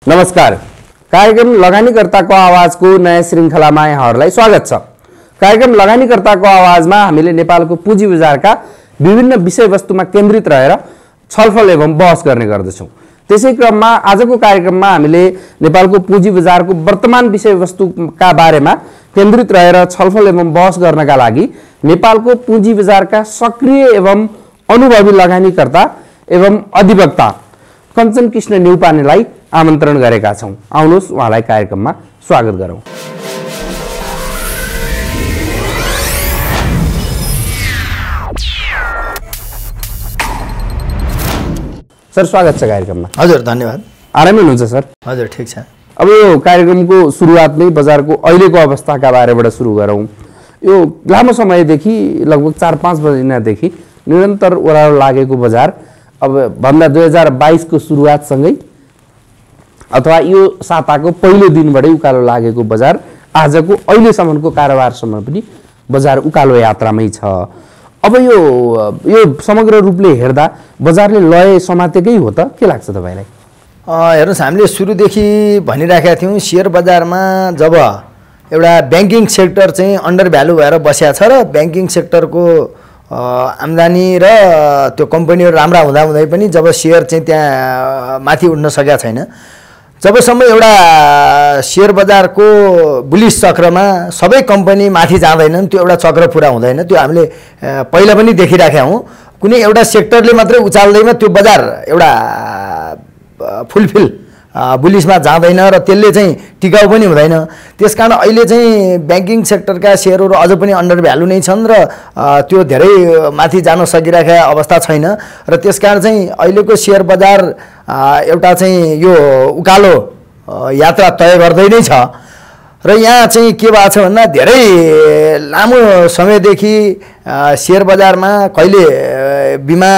नमस्कार। कार्यक्रम लगानीकर्ताको आवाजको नयाँ श्रृङ्खलामा यहाँहरूलाई स्वागत छ। कार्यक्रम लगानीकर्ताको आवाजमा हामीले नेपालको पुँजी बजारका विभिन्न विषयवस्तुमा केन्द्रित रहेर छलफल एवं बहस गर्ने गर्दछौँ। त्यसै क्रममा आजको कार्यक्रममा हामीले नेपालको पुँजी बजारको वर्तमान विषयवस्तुका बारेमा केन्द्रित रहेर छलफल एवं बहस गर्नका लागि नेपालको पुँजी बजारका सक्रिय एवं अनुभवी लगानीकर्ता एवं अधिवक्ता कञ्चन कृष्ण न्यौपानेलाई आमन्त्रण गरेका छौँ। आउनुहोस् उहाँलाई कार्यक्रममा स्वागत गरौँ। सर, स्वागत छ कार्यक्रममा। हजुर, धन्यवाद। आरामै हुनुहुन्छ सर? हजुर, ठिक छ। अब यो कार्यक्रमको सुरुवातमै बजारको अहिलेको अवस्थाका बारेबाट सुरु गरौँ। यो लामो समयदेखि लगभग 4-5 महिनादेखि निरन्तर ओह्रालो लागेको बजार अब भन्दा 2022 को सुरुवातसँगै अथवा यो साताको पहिलो दिनबाटै उकालो लागेको बजार आजको अहिलेसम्मको कारोबारसम्म पनि बजार उकालो यात्रामै छ। अब यो समग्र रूपले हेर्दा बजारले लय समातेकै हो त के लाग्छ तपाईलाई? हेर्नुहोस्, हामीले सुरुदेखि भनिराखेका थियौँ सेयर बजारमा जब एउटा ब्याङ्किङ सेक्टर चाहिँ अन्डर भ्यालु भएर बसेको छ र ब्याङ्किङ सेक्टरको आम्दानी र त्यो कम्पनीहरू राम्रा हुँदाहुँदै पनि जब सेयर चाहिँ त्यहाँ माथि उठ्न सकेका छैन, जबसम्म एउटा सेयर बजारको बुलिस चक्रमा सबै कम्पनी माथि जाँदैनन्, त्यो एउटा चक्र पुरा हुँदैन। त्यो हामीले पहिला पनि देखिराखेका हौँ। कुनै एउटा सेक्टरले मात्रै उचाल्दैमा त्यो बजार एउटा फुलफिल बुलिसमा जाँदैन र त्यसले चाहिँ टिकाउ पनि हुँदैन। त्यसकारण अहिले चाहिँ ब्याङ्किङ सेक्टरका सेयरहरू अझ पनि अन्डर भ्यालु नै छन् र त्यो धेरै माथि जान सकिरहेको अवस्था छैन र त्यसकारण चाहिँ अहिलेको सेयर बजार एउटा चाहिँ यो उकालो यात्रा तय गर्दै नै छ। र यहाँ चाहिँ के भएको छ भन्दा धेरै लामो समयदेखि सेयर बजारमा कहिले बिमा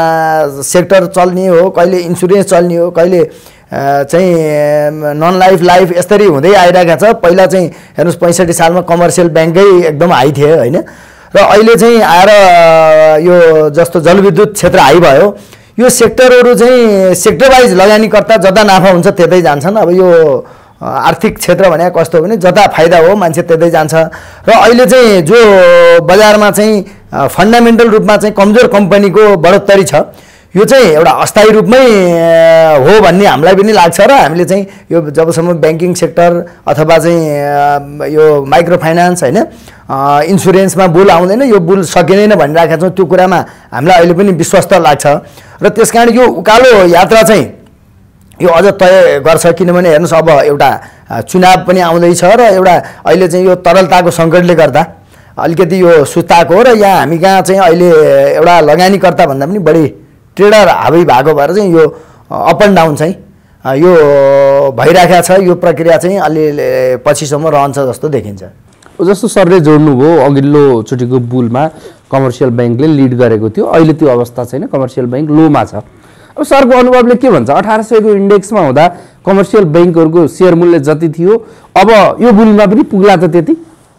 सेक्टर चल्ने हो, कहिले इन्सुरेन्स चल्ने हो, कहिले चाहिँ नन लाइफ यसरी हुँदै आइरहेको छ। पहिला चाहिँ हेर्नुहोस् 65 सालमा कमर्सियल ब्याङ्कै एकदम हाई थिए होइन, र अहिले चाहिँ आएर यो जस्तो जलविद्युत क्षेत्र हाई भयो। यो सेक्टरहरू चाहिँ सेक्टर वाइज लगानीकर्ता जता नाफा हुन्छ त्यतै जान्छन्। अब यो आर्थिक क्षेत्र भने कस्तो हो भने जता फाइदा हो मान्छे त्यतै जान्छ। र अहिले चाहिँ जो बजारमा चाहिँ फन्डामेन्टल रूपमा चाहिँ कमजोर कम्पनीको बढोत्तरी छ, यो चाहिँ एउटा अस्थायी रूपमै हो भन्ने हामीलाई पनि लाग्छ। र हामीले चाहिँ यो जबसम्म ब्याङ्किङ सेक्टर अथवा चाहिँ यो माइक्रो फाइनान्स होइन इन्सुरेन्समा बुल आउँदैन, यो बुल सकिँदैन भनिरहेका छौँ, त्यो कुरामा हामीलाई अहिले पनि विश्वस्त लाग्छ। र त्यसकारण यो उकालो यात्रा चाहिँ यो अझ तय गर्छ। किनभने हेर्नुहोस्, अब एउटा चुनाव पनि आउँदैछ र एउटा अहिले चाहिँ यो तरलताको सङ्कटले गर्दा अलिकति यो सुस्ताएको हो। र यहाँ हामी कहाँ चाहिँ अहिले एउटा लगानीकर्ता भन्दा पनि बढी ट्रेडर हावी भएको भएर चाहिँ यो अप एन्ड डाउन चाहिँ यो भइरहेको छ। यो प्रक्रिया चाहिँ अलि पछिसम्म रहन्छ जस्तो देखिन्छ। जस्तो सरले जोड्नुभयो, अघिल्लो चोटिको बुलमा कमर्सियल ब्याङ्कले लिड गरेको थियो, अहिले त्यो अवस्था छैन, कमर्सियल ब्याङ्क लोमा छ। अब सरको अनुभवले के भन्छ? 1800 को इन्डेक्समा हुँदा कमर्सियल ब्याङ्कहरूको सेयर मूल्य जति थियो अब यो बुलमा पनि पुग्ला त त्यति?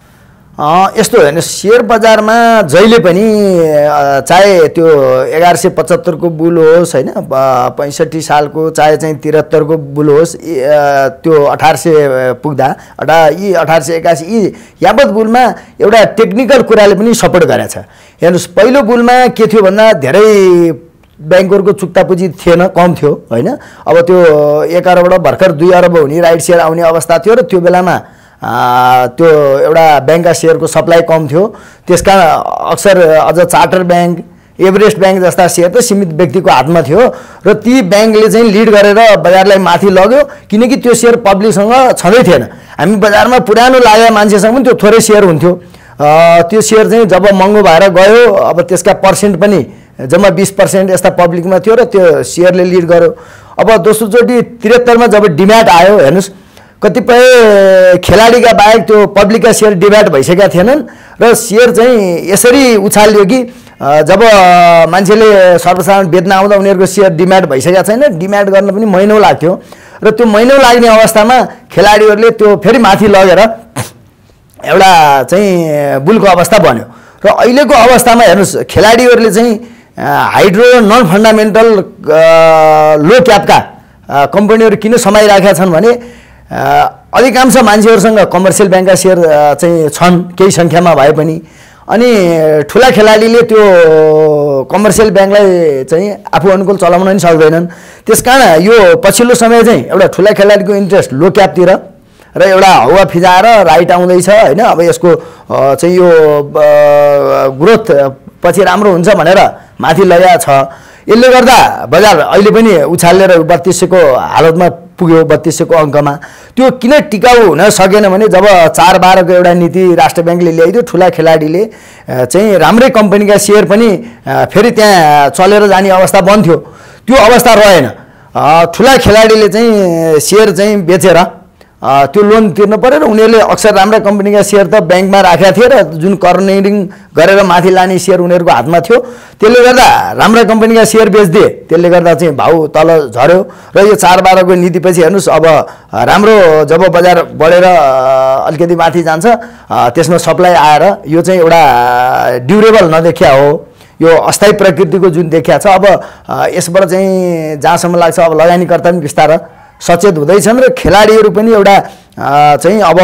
यस्तो होइन, सेयर बजारमा जहिले पनि चाहे त्यो 1175 को बुल होस् होइन, 65 सालको चाहे चाहिँ 73 को बुल होस्, त्यो 1800 पुग्दा यी 1881 यी यावत बुलमा एउटा टेक्निकल कुराले पनि सपोर्ट गरेको छ। हेर्नुहोस्, पहिलो बुलमा के थियो भन्दा धेरै ब्याङ्कहरूको चुक्ता पुँजी थिएन, कम थियो होइन। अब त्यो 1 अरबबाट भर्खर 2 अरब हुने राइट सेयर आउने अवस्था थियो र त्यो बेलामा त्यो एउटा ब्याङ्कका सेयरको सप्लाई कम थियो। त्यसकारण अक्सर अझ चार्टर ब्याङ्क, एभरेस्ट ब्याङ्क जस्ता सेयर त सीमित व्यक्तिको हातमा थियो र ती ब्याङ्कले चाहिँ लिड गरेर बजारलाई माथि लग्यो। किनकि त्यो सेयर पब्लिकसँग छँदै थिएन। हामी बजारमा पुरानो लागेका मान्छेसँग पनि त्यो थोरै सेयर हुन्थ्यो। त्यो सेयर चाहिँ जब महँगो भएर गयो, अब त्यसका पर्सेन्ट पनि जम्मा 20% यस्ता पब्लिकमा थियो र त्यो सेयरले लिड गर्यो। अब दोस्रोचोटि 73 मा जब डिम्याट आयो, हेर्नुहोस् कतिपय खेलाडीका बाहेक त्यो पब्लिकका सेयर डिम्याट भइसकेका थिएनन् र सेयर चाहिँ यसरी उछालियो कि जब मान्छेले सर्वसाधारण बेच्न आउँदा उनीहरूको सेयर डिम्याट भइसकेका छैन, डिम्याट गर्न पनि महिनौ लाग्थ्यो र त्यो महिनौ लाग्ने अवस्थामा खेलाडीहरूले त्यो फेरि माथि लगेर एउटा चाहिँ बुलको अवस्था बन्यो। र अहिलेको अवस्थामा हेर्नुहोस्, खेलाडीहरूले चाहिँ हाइड्रो नन फन्डामेन्टल लो क्यापका कम्पनीहरू किन समाइराखेका छन् भने अधिकांश मान्छेहरूसँग कमर्सियल ब्याङ्कका सेयर चाहिँ छन् केही सङ्ख्यामा भए पनि। अनि ठुला खेलाडीले त्यो कमर्सियल ब्याङ्कलाई चाहिँ आफू अनुकूल चलाउन पनि सक्दैनन्। त्यसकारण यो पछिल्लो समय चाहिँ एउटा ठुला खेलाडीको इन्ट्रेस्ट लो क्यापतिर र एउटा हावा फिजाएर राइट आउँदैछ होइन। अब यसको चाहिँ यो ग्रोथ पछि राम्रो हुन्छ भनेर माथि लगाएको छ। यसले गर्दा बजार अहिले पनि उछालेर 3200को हालतमा पुग्यो, 3200को अङ्कमा। त्यो किन टिकाउ हुन सकेन भने जब 4-12 को एउटा नीति राष्ट्र ब्याङ्कले ल्याइदियो, ठुला खेलाडीले चाहिँ राम्रै कम्पनीका सेयर पनि फेरि त्यहाँ चलेर जाने अवस्था बन्थ्यो, त्यो अवस्था रहेन। ठुला खेलाडीले चाहिँ सेयर चाहिँ बेचेर त्यो लोन तिर्नु पर्यो र उनीहरूले अक्सर राम्रा कम्पनीका सेयर त ब्याङ्कमा राखेका थिए र जुन कर्नरिङ गरेर माथि लाने सेयर उनीहरूको हातमा थियो। त्यसले गर्दा राम्रा कम्पनीका सेयर बेचिदिए, त्यसले गर्दा चाहिँ भाउ तल झऱ्यो। र यो 4-12 को नीतिपछि हेर्नुहोस् अब राम्रो जब बजार बढेर अलिकति माथि जान्छ त्यसमा सप्लाई आएर यो चाहिँ एउटा ड्युरेबल नदेखिया हो, यो अस्थायी प्रकृतिको जुन देखिया छ। अब यसबाट चाहिँ जहाँसम्म लाग्छ अब लगानीकर्ता पनि बिस्तारै सचेत हुँदैछन् र खेलाडीहरू पनि एउटा चाहिँ अब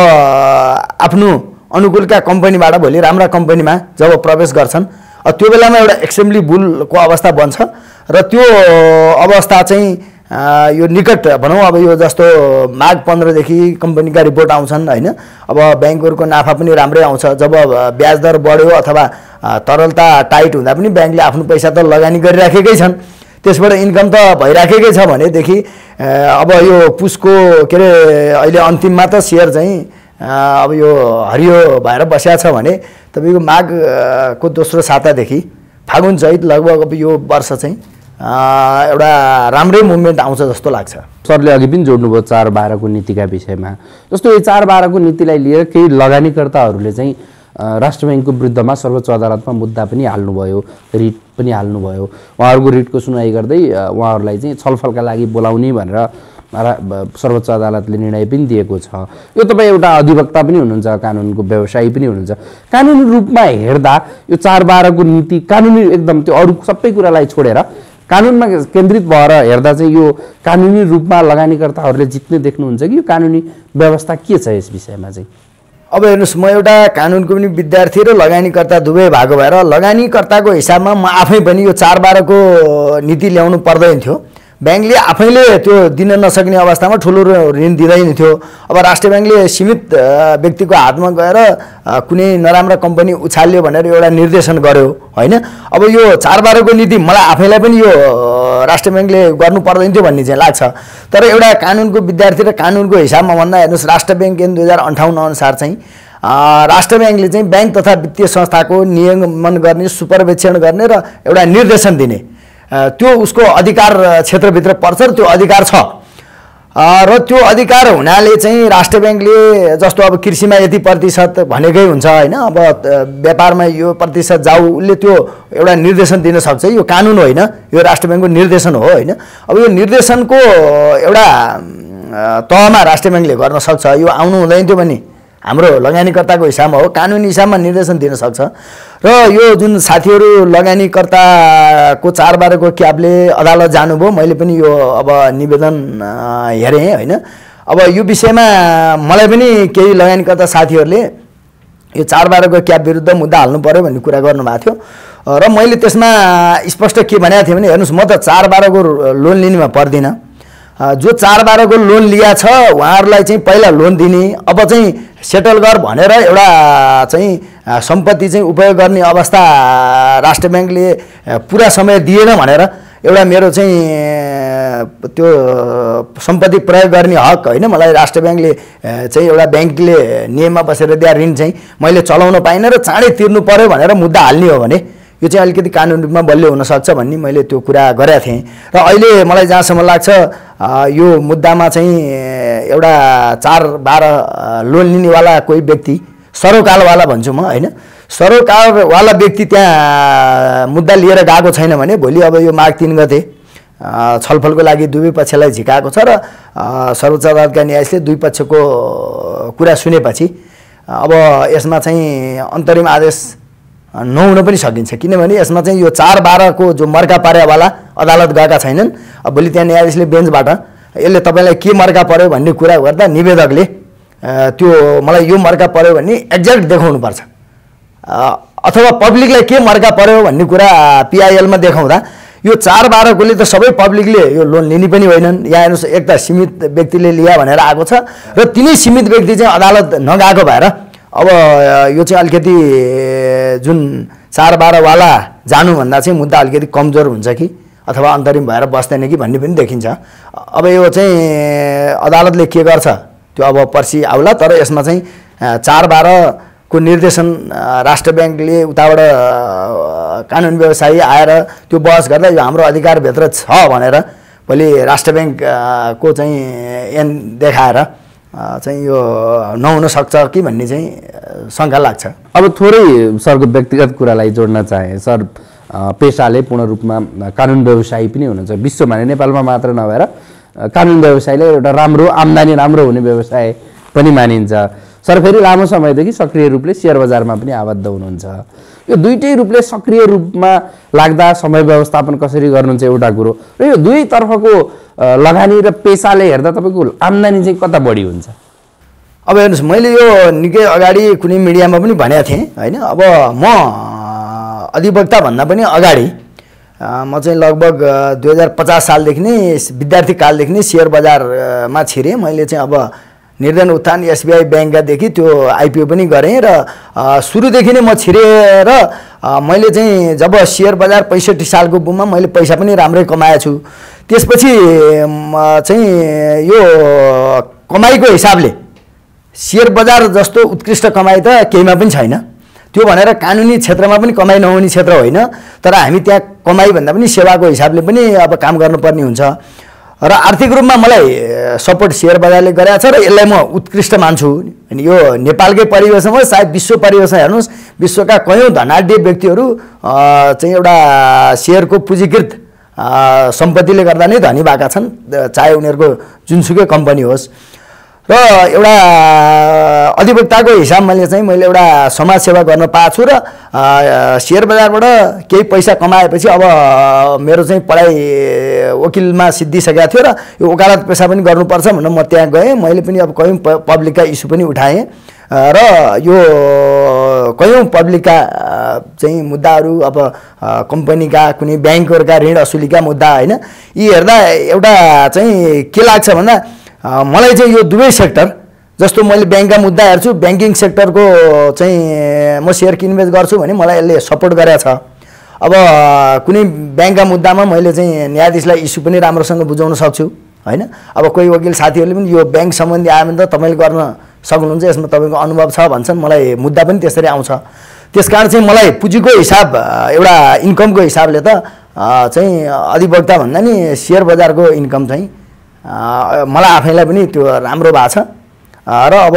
आफ्नो अनुकूलका कम्पनीबाट भोलि राम्रा कम्पनीमा जब प्रवेश गर्छन् त्यो बेलामा एउटा एक्सेम्बली बुलको अवस्था बन्छ र त्यो अवस्था चाहिँ यो निकट भनौँ अब यो जस्तो माघ 15 देखि कम्पनीका रिपोर्ट आउँछन् होइन। अब ब्याङ्कहरूको नाफा पनि राम्रै आउँछ। जब ब्याज दर बढ्यो अथवा तरलता टाइट हुँदा पनि ब्याङ्कले आफ्नो पैसा त लगानी गरिराखेकै छन्, त्यसबाट इन्कम त भइराखेकै छ भनेदेखि अब यो पुसको के अरे अहिले अन्तिममा त सेयर चाहिँ अब यो हरियो भएर बसेको छ भने तपाईँको माघको दोस्रो सातादेखि फागुन चैत लगभग अब यो वर्ष चाहिँ एउटा राम्रै मुभमेन्ट आउँछ जस्तो लाग्छ। सरले अघि पनि जोड्नुभयो 4-12 को नीतिका विषयमा। जस्तो यो 4-12 को नीतिलाई लिएर केही लगानीकर्ताहरूले चाहिँ राष्ट्र ब्याङ्कको विरुद्धमा सर्वोच्च अदालतमा मुद्दा पनि हाल्नुभयो, रिट पनि हाल्नुभयो। उहाँहरूको रिटको सुनवाई गर्दै उहाँहरूलाई चाहिँ छलफलका लागि बोलाउने भनेर सर्वोच्च अदालतले निर्णय पनि दिएको छ। यो तपाईँ एउटा अधिवक्ता पनि हुनुहुन्छ, कानुनको व्यवसायी पनि हुनुहुन्छ। कानुनी रूपमा हेर्दा यो 4-12 को नीति कानुनी एकदम त्यो अरू सबै कुरालाई छोडेर कानुनमा केन्द्रित भएर हेर्दा चाहिँ यो कानुनी रूपमा लगानीकर्ताहरूले जित्ने देख्नुहुन्छ कि यो कानुनी व्यवस्था के छ यस विषयमा चाहिँ? अब हेर्नुहोस्, म एउटा कानुनको पनि विद्यार्थी र लगानीकर्ता दुवै भएको भएर लगानीकर्ताको हिसाबमा म आफै पनि यो 4-12 को नीति ल्याउनु पर्दैन थियो। ब्याङ्कले आफैले त्यो दिन नसक्ने अवस्थामा ठुलो ऋण दिँदैन थियो। अब राष्ट्र ब्याङ्कले सीमित व्यक्तिको हातमा गएर कुनै नराम्रो कम्पनी उछाल्यो भनेर एउटा निर्देशन गर्यो होइन। अब यो 4-12 को नीति मलाई आफैलाई पनि यो राष्ट्र ब्याङ्कले गर्नु पर्दैन थियो भन्ने चाहिँ लाग्छ। तर एउटा कानुनको विद्यार्थी र कानुनको हिसाबमा भन्दा हेर्नुहोस्, राष्ट्र ब्याङ्क ऐन 2058 अनुसार चाहिँ राष्ट्र ब्याङ्कले चाहिँ ब्याङ्क तथा वित्तीय संस्थाको नियमन गर्ने, सुपरभिजन गर्ने र एउटा निर्देशन दिने त्यो उसको अधिकार क्षेत्रभित्र पर्छ र त्यो अधिकार छ। र त्यो अधिकार हुनाले चाहिँ राष्ट्र ब्याङ्कले जस्तो अब कृषिमा यति प्रतिशत भनेकै हुन्छ होइन, अब व्यापारमा यो प्रतिशत जाऊ, उसले त्यो एउटा निर्देशन दिन सक्छ। यो कानुन होइन, यो राष्ट्र ब्याङ्कको निर्देशन हो होइन। अब यो निर्देशनको एउटा तहमा राष्ट्र ब्याङ्कले गर्न सक्छ। यो आउनु हुँदैन थियो भने हाम्रो लगानीकर्ताको हिसाबमा हो, कानुनी हिसाबमा निर्देशन दिन सक्छ। र यो जुन साथीहरू लगानीकर्ताको 4-12 को क्याबले अदालत जानुभयो, मैले पनि यो अब निवेदन हेरेँ होइन। अब यो विषयमा मलाई पनि केही लगानीकर्ता साथीहरूले यो 4-12 को क्याब विरुद्ध मुद्दा हाल्नु पर्यो भन्ने कुरा गर्नुभएको थियो र मैले त्यसमा स्पष्ट के भनेको थिएँ भने हेर्नुहोस्, म त 4-12 को लोन लिनेमा पर्दिनँ। जो 4-12 को लोन लिया छ उहाँहरूलाई चाहिँ पहिला लोन दिने, अब चाहिँ सेटल गर भनेर एउटा चाहिँ सम्पत्ति चाहिँ उपयोग गर्ने अवस्था राष्ट्र ब्याङ्कले पुरा समय दिएन भनेर एउटा मेरो चाहिँ त्यो सम्पत्ति प्रयोग गर्ने हक होइन, मलाई राष्ट्र ब्याङ्कले चाहिँ एउटा ब्याङ्कले नियममा बसेर दिए ऋण चाहिँ मैले चलाउन पाइनँ र चाँडै तिर्नु पर्यो भनेर मुद्दा हाल्ने हो भने यो चाहिँ अलिकति कानुन रूपमा बलियो हुनसक्छ भन्ने मैले त्यो कुरा गरेको थिएँ। र अहिले मलाई जहाँसम्म लाग्छ यो मुद्दामा चाहिँ एउटा 4-12 लोन लिनेवाला कोही व्यक्ति, सरोकारवाला भन्छु म होइन, सरोकारवाला व्यक्ति त्यहाँ मुद्दा लिएर गएको छैन भने भोलि अब यो माघ 3 गते छलफलको लागि दुवै पक्षलाई झिकाएको छ र सर्वोच्च अदालतका न्यायाधीशले दुई पक्षको कुरा सुनेपछि अब यसमा चाहिँ अन्तरिम आदेश नहुन पनि सकिन्छ। किनभने यसमा चाहिँ यो 4-12 को जो मर्का पारेवाला अदालत गएका छैनन्, अब भोलि त्यहाँ न्यायाधीशले बेन्चबाट यसले तपाईँलाई के मर्का पर्यो भन्ने कुरा गर्दा निवेदकले त्यो मलाई यो मर्का पर्यो भन्ने एक्ज्याक्ट देखाउनुपर्छ, अथवा पब्लिकलाई के मर्का पर्यो भन्ने कुरा पिआइएलमा देखाउँदा यो 4/12 त सबै पब्लिकले यो लोन लिने पनि होइनन्। यहाँ हेर्नुहोस्, एक त सीमित व्यक्तिले लिया भनेर आएको छ र तिनै सीमित व्यक्ति चाहिँ अदालत नगएको भएर अब यो चाहिँ अलिकति जुन 4/12 वाला जानुभन्दा चाहिँ मुद्दा अलिकति कमजोर हुन्छ कि अथवा अन्तरिम भएर बस्दैन कि भन्ने पनि देखिन्छ। अब यो चाहिँ अदालतले के गर्छ त्यो अब पर्सि आउला, तर यसमा चाहिँ 4/12 को निर्देशन राष्ट्र ब्याङ्कले उताबाट कानुन व्यवसायी आएर त्यो बहस गर्दा यो हाम्रो अधिकारभित्र छ भनेर भोलि राष्ट्र ब्याङ्कको चाहिँ एन देखाएर चाहिँ यो नहुन सक्छ कि भन्ने चाहिँ शङ्का लाग्छ। अब थोरै सरको व्यक्तिगत कुरालाई जोड्न चाहे सर, पेसाले पूर्ण रूपमा कानुन व्यवसायी पनि हुनुहुन्छ। विश्वमा नै नेपालमा मात्र नभएर कानुन व्यवसायले एउटा राम्रो आम्दानी राम्रो हुने व्यवसाय पनि मानिन्छ। सर फेरि लामो समयदेखि सक्रिय रूपले सेयर बजारमा पनि आबद्ध हुनुहुन्छ। यो दुईटै रूपले सक्रिय रूपमा लाग्दा समय व्यवस्थापन कसरी गर्नुहुन्छ एउटा कुरो, र यो दुई तर्फको लगानी र पेसाले हेर्दा तपाईँको आम्दानी चाहिँ कता बढी हुन्छ? अब हेर्नुहोस्, मैले यो निकै अगाडि कुनै मिडियामा पनि भनेको थिएँ होइन। अब म अधिवक्ता भन्दा पनि अगाडि म चाहिँ लगभग 2050 सालदेखि नै विद्यार्थी कालदेखि नै सेयर बजारमा छिरेँ। मैले चाहिँ अब निर्धन उत्थान एसबिआई ब्याङ्कदेखि त्यो आइपिओ पनि गरेँ र सुरुदेखि नै म छिरेर मैले चाहिँ जब सेयर बजार 65 सालको बुममा मैले पैसा पनि राम्रै कमाएको छु। त्यसपछि चाहिँ यो कमाइको हिसाबले सेयर बजार जस्तो उत्कृष्ट कमाइ त केहीमा पनि छैन। त्यो भनेर कानुनी क्षेत्रमा पनि कमाइ नहुने क्षेत्र होइन, तर हामी त्यहाँ कमाइ भन्दा पनि सेवाको हिसाबले पनि अब काम गर्नुपर्ने हुन्छ र आर्थिक रूपमा मलाई सपोर्ट सेयर बजारले गरेको छ र यसलाई म उत्कृष्ट मान्छु। अनि यो नेपालकै परिवेशमा सायद विश्व परिवेशमा हेर्नुहोस्, विश्वका कयौँ धनाढ्य व्यक्तिहरू चाहिँ एउटा सेयरको पुँजीकृत सम्पत्तिले गर्दा नै धनी भएका छन्, चाहे उनीहरूको जुनसुकै कम्पनी होस्। र एउटा अधिवक्ताको हिसाबमा मैले एउटा समाजसेवा गर्न पाएको छु र सेयर बजारबाट केही पैसा कमाएपछि अब मेरो चाहिँ पढाइ वकिलमा सिद्धिसकेको थियो र यो वकालत पेसा पनि गर्नुपर्छ भनेर म त्यहाँ गएँ। मैले पनि अब कयौँ पब्लिकका इस्यु पनि उठाएँ र यो कयौँ पब्लिकका चाहिँ मुद्दाहरू, अब कम्पनीका कुनै ब्याङ्कहरूका ऋण असुलीका मुद्दा होइन, यी हेर्दा एउटा चाहिँ के लाग्छ भन्दा मलाई चाहिँ यो दुवै सेक्टर, जस्तो मैले ब्याङ्कका मुद्दा हेर्छु, ब्याङ्किङ सेक्टरको चाहिँ म सेयर किनबेच गर्छु भने मलाई यसले सपोर्ट गरेको छ। अब कुनै ब्याङ्कका मुद्दामा मैले चाहिँ न्यायाधीशलाई इस्यु पनि राम्रोसँग बुझाउन सक्छु होइन। अब कोही वकिल साथीहरूले पनि यो ब्याङ्क सम्बन्धी आयो भने त तपाईँले गर्न सक्नुहुन्छ, यसमा तपाईँको अनुभव छ भन्छन्। मलाई मुद्दा पनि त्यसरी आउँछ। त्यसकारण चाहिँ मलाई पुँजीको हिसाब, एउटा इन्कमको हिसाबले त चाहिँ अधिवक्ता भन्दा नि सेयर बजारको इन्कम चाहिँ मलाई आफैलाई पनि त्यो राम्रो भएको छ। र अब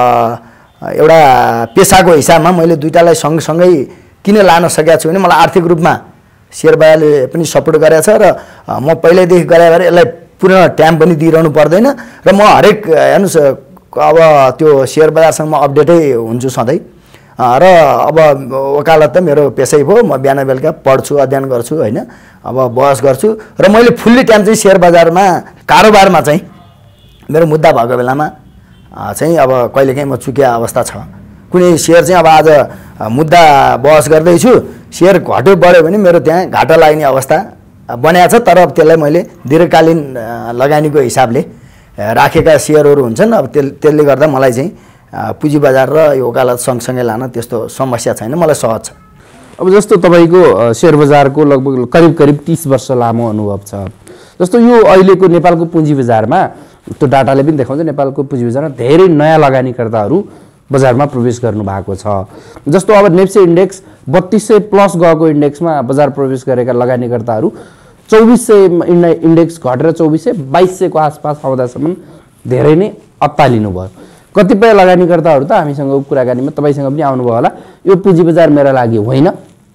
एउटा पेसाको हिसाबमा मैले दुईटालाई सँगसँगै किन लान सकेको छु भने मलाई आर्थिक रूपमा सेयर बजारले पनि सपोर्ट गरेको छ र म पहिल्यैदेखि गरे भएर यसलाई पूर्ण टाइम पनि दिइरहनु पर्दैन र म हरेक हेर्नुहोस् अब त्यो सेयर बजारसँग म अपडेटै हुन्छु सधैँ। र अब वकालत त मेरो पेसै भयो, म बिहान बेलुका पढ्छु, अध्ययन गर्छु होइन, अब बहस गर्छु र मैले फुल्ली टाइम चाहिँ सेयर बजारमा कारोबारमा चाहिँ मेरो मुद्दा भएको बेलामा चाहिँ अब कहिलेकाहीँ म चुकिया अवस्था छ। कुनै सेयर चाहिँ अब आज मुद्दा बहस गर्दैछु, सेयर घट्यो बढ्यो भने मेरो त्यहाँ घाटा लाग्ने अवस्था बनाएको छ, तर अब त्यसलाई मैले दीर्घकालीन लगानीको हिसाबले राखेका सेयरहरू हुन्छन्। अब त्यसले गर्दा मलाई चाहिँ पुँजी बजार र यो वकालत सँगसँगै लान त्यस्तो समस्या छैन, मलाई सहज छ। अब जस्तो तपाईँको सेयर बजारको लगभग करिब 30 वर्ष लामो अनुभव छ। जस्तो यो अहिलेको नेपालको पुँजी बजारमा त्यो डाटाले पनि देखाउँछ नेपालको पुँजी बजारमा धेरै नयाँ लगानीकर्ताहरू बजारमा प्रवेश गर्नु भएको छ। जस्तो अब नेप्से इन्डेक्स 3200 प्लस गएको इन्डेक्समा बजार प्रवेश गरेका लगानीकर्ताहरू 2400 इन्डेक्स घटेर 2400-2200 को आसपास आउँदासम्म धेरै नै अत्तालिनु भयो। कतिपय लगानीकर्ताहरू त हामीसँग कुराकानीमा तपाईँसँग पनि आउनुभयो होला, यो पुँजी बजार मेरो लागि होइन,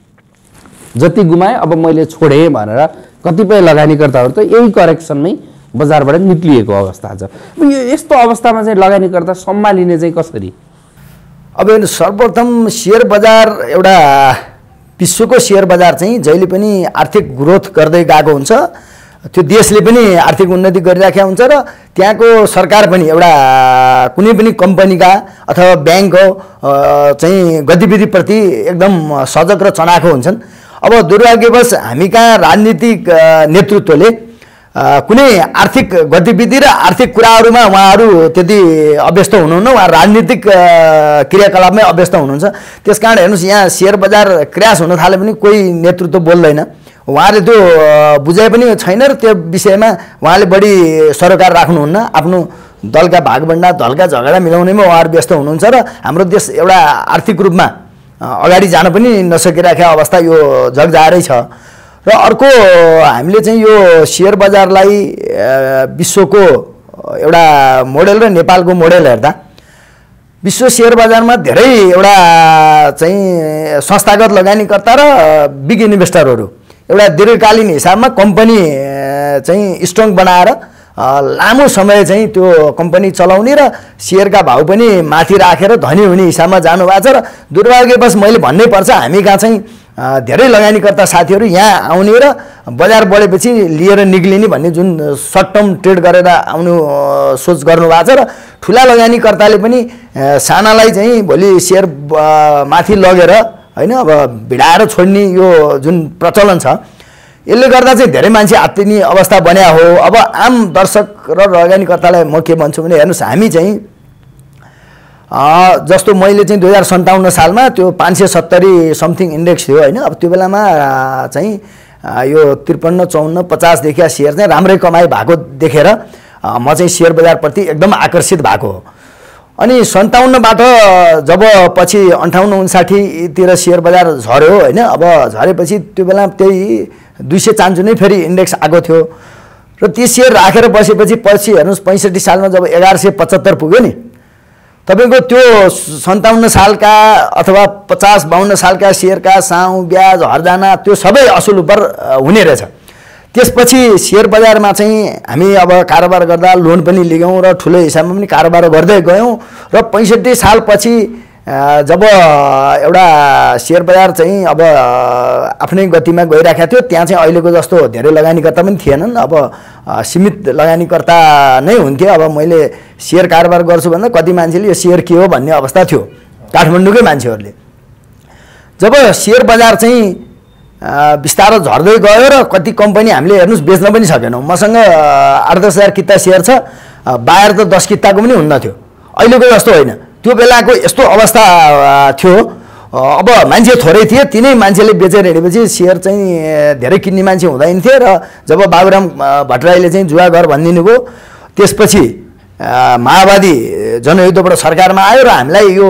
जति गुमाएँ अब मैले छोडेँ भनेर कतिपय लगानीकर्ताहरू त यही करेक्सनमै बजारबाट निक्लिएको अवस्था छ। यो यस्तो अवस्थामा चाहिँ लगानीकर्ता सम्हालिने चाहिँ कसरी? अब सर्वप्रथम सेयर बजार एउटा विश्वको सेयर बजार चाहिँ जहिले पनि आर्थिक ग्रोथ गर्दै गएको हुन्छ त्यो देशले पनि आर्थिक उन्नति गरिराखेको हुन्छ र त्यहाँको सरकार पनि एउटा कुनै पनि कम्पनीका अथवा ब्याङ्कको चाहिँ गतिविधिप्रति एकदम सजग र चनाखो हुन्छन्। अब दुर्भाग्यवश हामी कहाँ राजनीतिक नेतृत्वले कुनै आर्थिक गतिविधि र आर्थिक कुराहरूमा उहाँहरू त्यति अभ्यस्त हुनुहुन्न, उहाँ राजनीतिक क्रियाकलापमै अभ्यस्त हुनुहुन्छ। त्यसकारण हेर्नुहोस् यहाँ सेयर बजार क्र्यास हुन थाले पनि कोही नेतृत्व बोल्दैन, उहाँले त्यो बुझाइ पनि छैन र त्यो विषयमा उहाँले बढी सरोकार राख्नुहुन्न। आफ्नो दलका भागभण्डा दलका झगडा मिलाउनेमा उहाँहरू व्यस्त हुनुहुन्छ र हाम्रो देश एउटा आर्थिक रूपमा अगाडि जान पनि नसकिरहेको अवस्था यो जगजाहेरै छ। र अर्को हामीले चाहिँ यो सेयर बजारलाई विश्वको एउटा मोडेल र नेपालको मोडेल हेर्दा विश्व सेयर बजारमा धेरै एउटा चाहिँ संस्थागत लगानीकर्ता र बिग इन्भेस्टरहरू एउटा दीर्घकालीन हिसाबमा कम्पनी चाहिँ स्ट्रङ बनाएर लामो समय चाहिँ त्यो कम्पनी चलाउने र सेयरका भाउ पनि माथि राखेर धनी हुने हिसाबमा जानुभएको छ। र दुर्भाग्यवश मैले भन्नै पर्छ हामी कहाँ चाहिँ धेरै लगानीकर्ता साथीहरू यहाँ आउने र बजार बढेपछि लिएर निक्लिने भन्ने जुन सर्ट टर्म ट्रेड गरेर आउनु सोच गर्नुभएको छ र ठुला लगानीकर्ताले पनि सानालाई चाहिँ भोलि सेयर माथि लगेर हैन अब भिडाएर छोड्ने यो जुन प्रचलन छ यसले गर्दा चाहिँ धेरै मान्छे आत्तिने अवस्था बन्या हो। अब आम दर्शक र लगानीकर्तालाई म के भन्छु भने हेर्नुहोस् हामी चाहिँ जस्तो मैले चाहिँ 2057 सालमा त्यो 570 समथिङ इन्डेक्स थियो हैन। अब त्यो बेलामा चाहिँ यो 53, 54, 50 देखिया सेयर चाहिँ राम्रै कमाइ भएको देखेर म चाहिँ सेयर बजारप्रति एकदम आकर्षित भएको हो। अनि 57बाट जब पछि 58, 59 तिर सेयर बजार झर्यो हैन। अब झरेपछि त्यो बेला त्यही 200 चान्चु नै फेरि इन्डेक्स आएको थियो र त्यो सेयर राखेर बसेपछि पछि हेर्नुहोस् 65 सालमा जब 1175 पुग्यो नि तपाईको त्यो 57 सालका अथवा 50, 52 सालका सेयरका साउ ब्याज हर्जाना त्यो सबै असुल उपर हुने रहेछ। त्यसपछि सेयर बजारमा चाहिँ हामी अब कारोबार गर्दा लोन पनि लियौँ र ठुलो हिसाबमा पनि कारोबार गर्दै गयौँ र 65 सालपछि जब एउटा सेयर बजार चाहिँ अब आफ्नै गतिमा गइराखेको थियो त्यहाँ चाहिँ अहिलेको जस्तो धेरै लगानीकर्ता पनि थिएनन्। अब सीमित लगानीकर्ता नै हुन्थे। अब मैले सेयर कारोबार गर्छु भन्दा कति मान्छेले यो सेयर के हो भन्ने अवस्था थियो काठमाडौँकै मान्छेहरूले। जब सेयर बजार चाहिँ बिस्तारै झर्दै गयो र कति कम्पनी हामीले हेर्नुहोस् बेच्न पनि सकेनौँ। मसँग 8-10 हजार किता सेयर छ, बाहिर त 10 किताको पनि हुन्न थियो, अहिलेको जस्तो होइन। त्यो बेलाको यस्तो अवस्था थियो। अब मान्छे थोरै थिए, तिनै मान्छेले बेचेर हिँडेपछि सेयर चाहिँ धेरै किन्ने मान्छे हुँदैन थिए। र जब बाबुराम भट्टराईले चाहिँ जुवा घर भनिदिनु भयो त्यसपछि माओवादी जनयुद्धबाट सरकारमा आयो र हामीलाई यो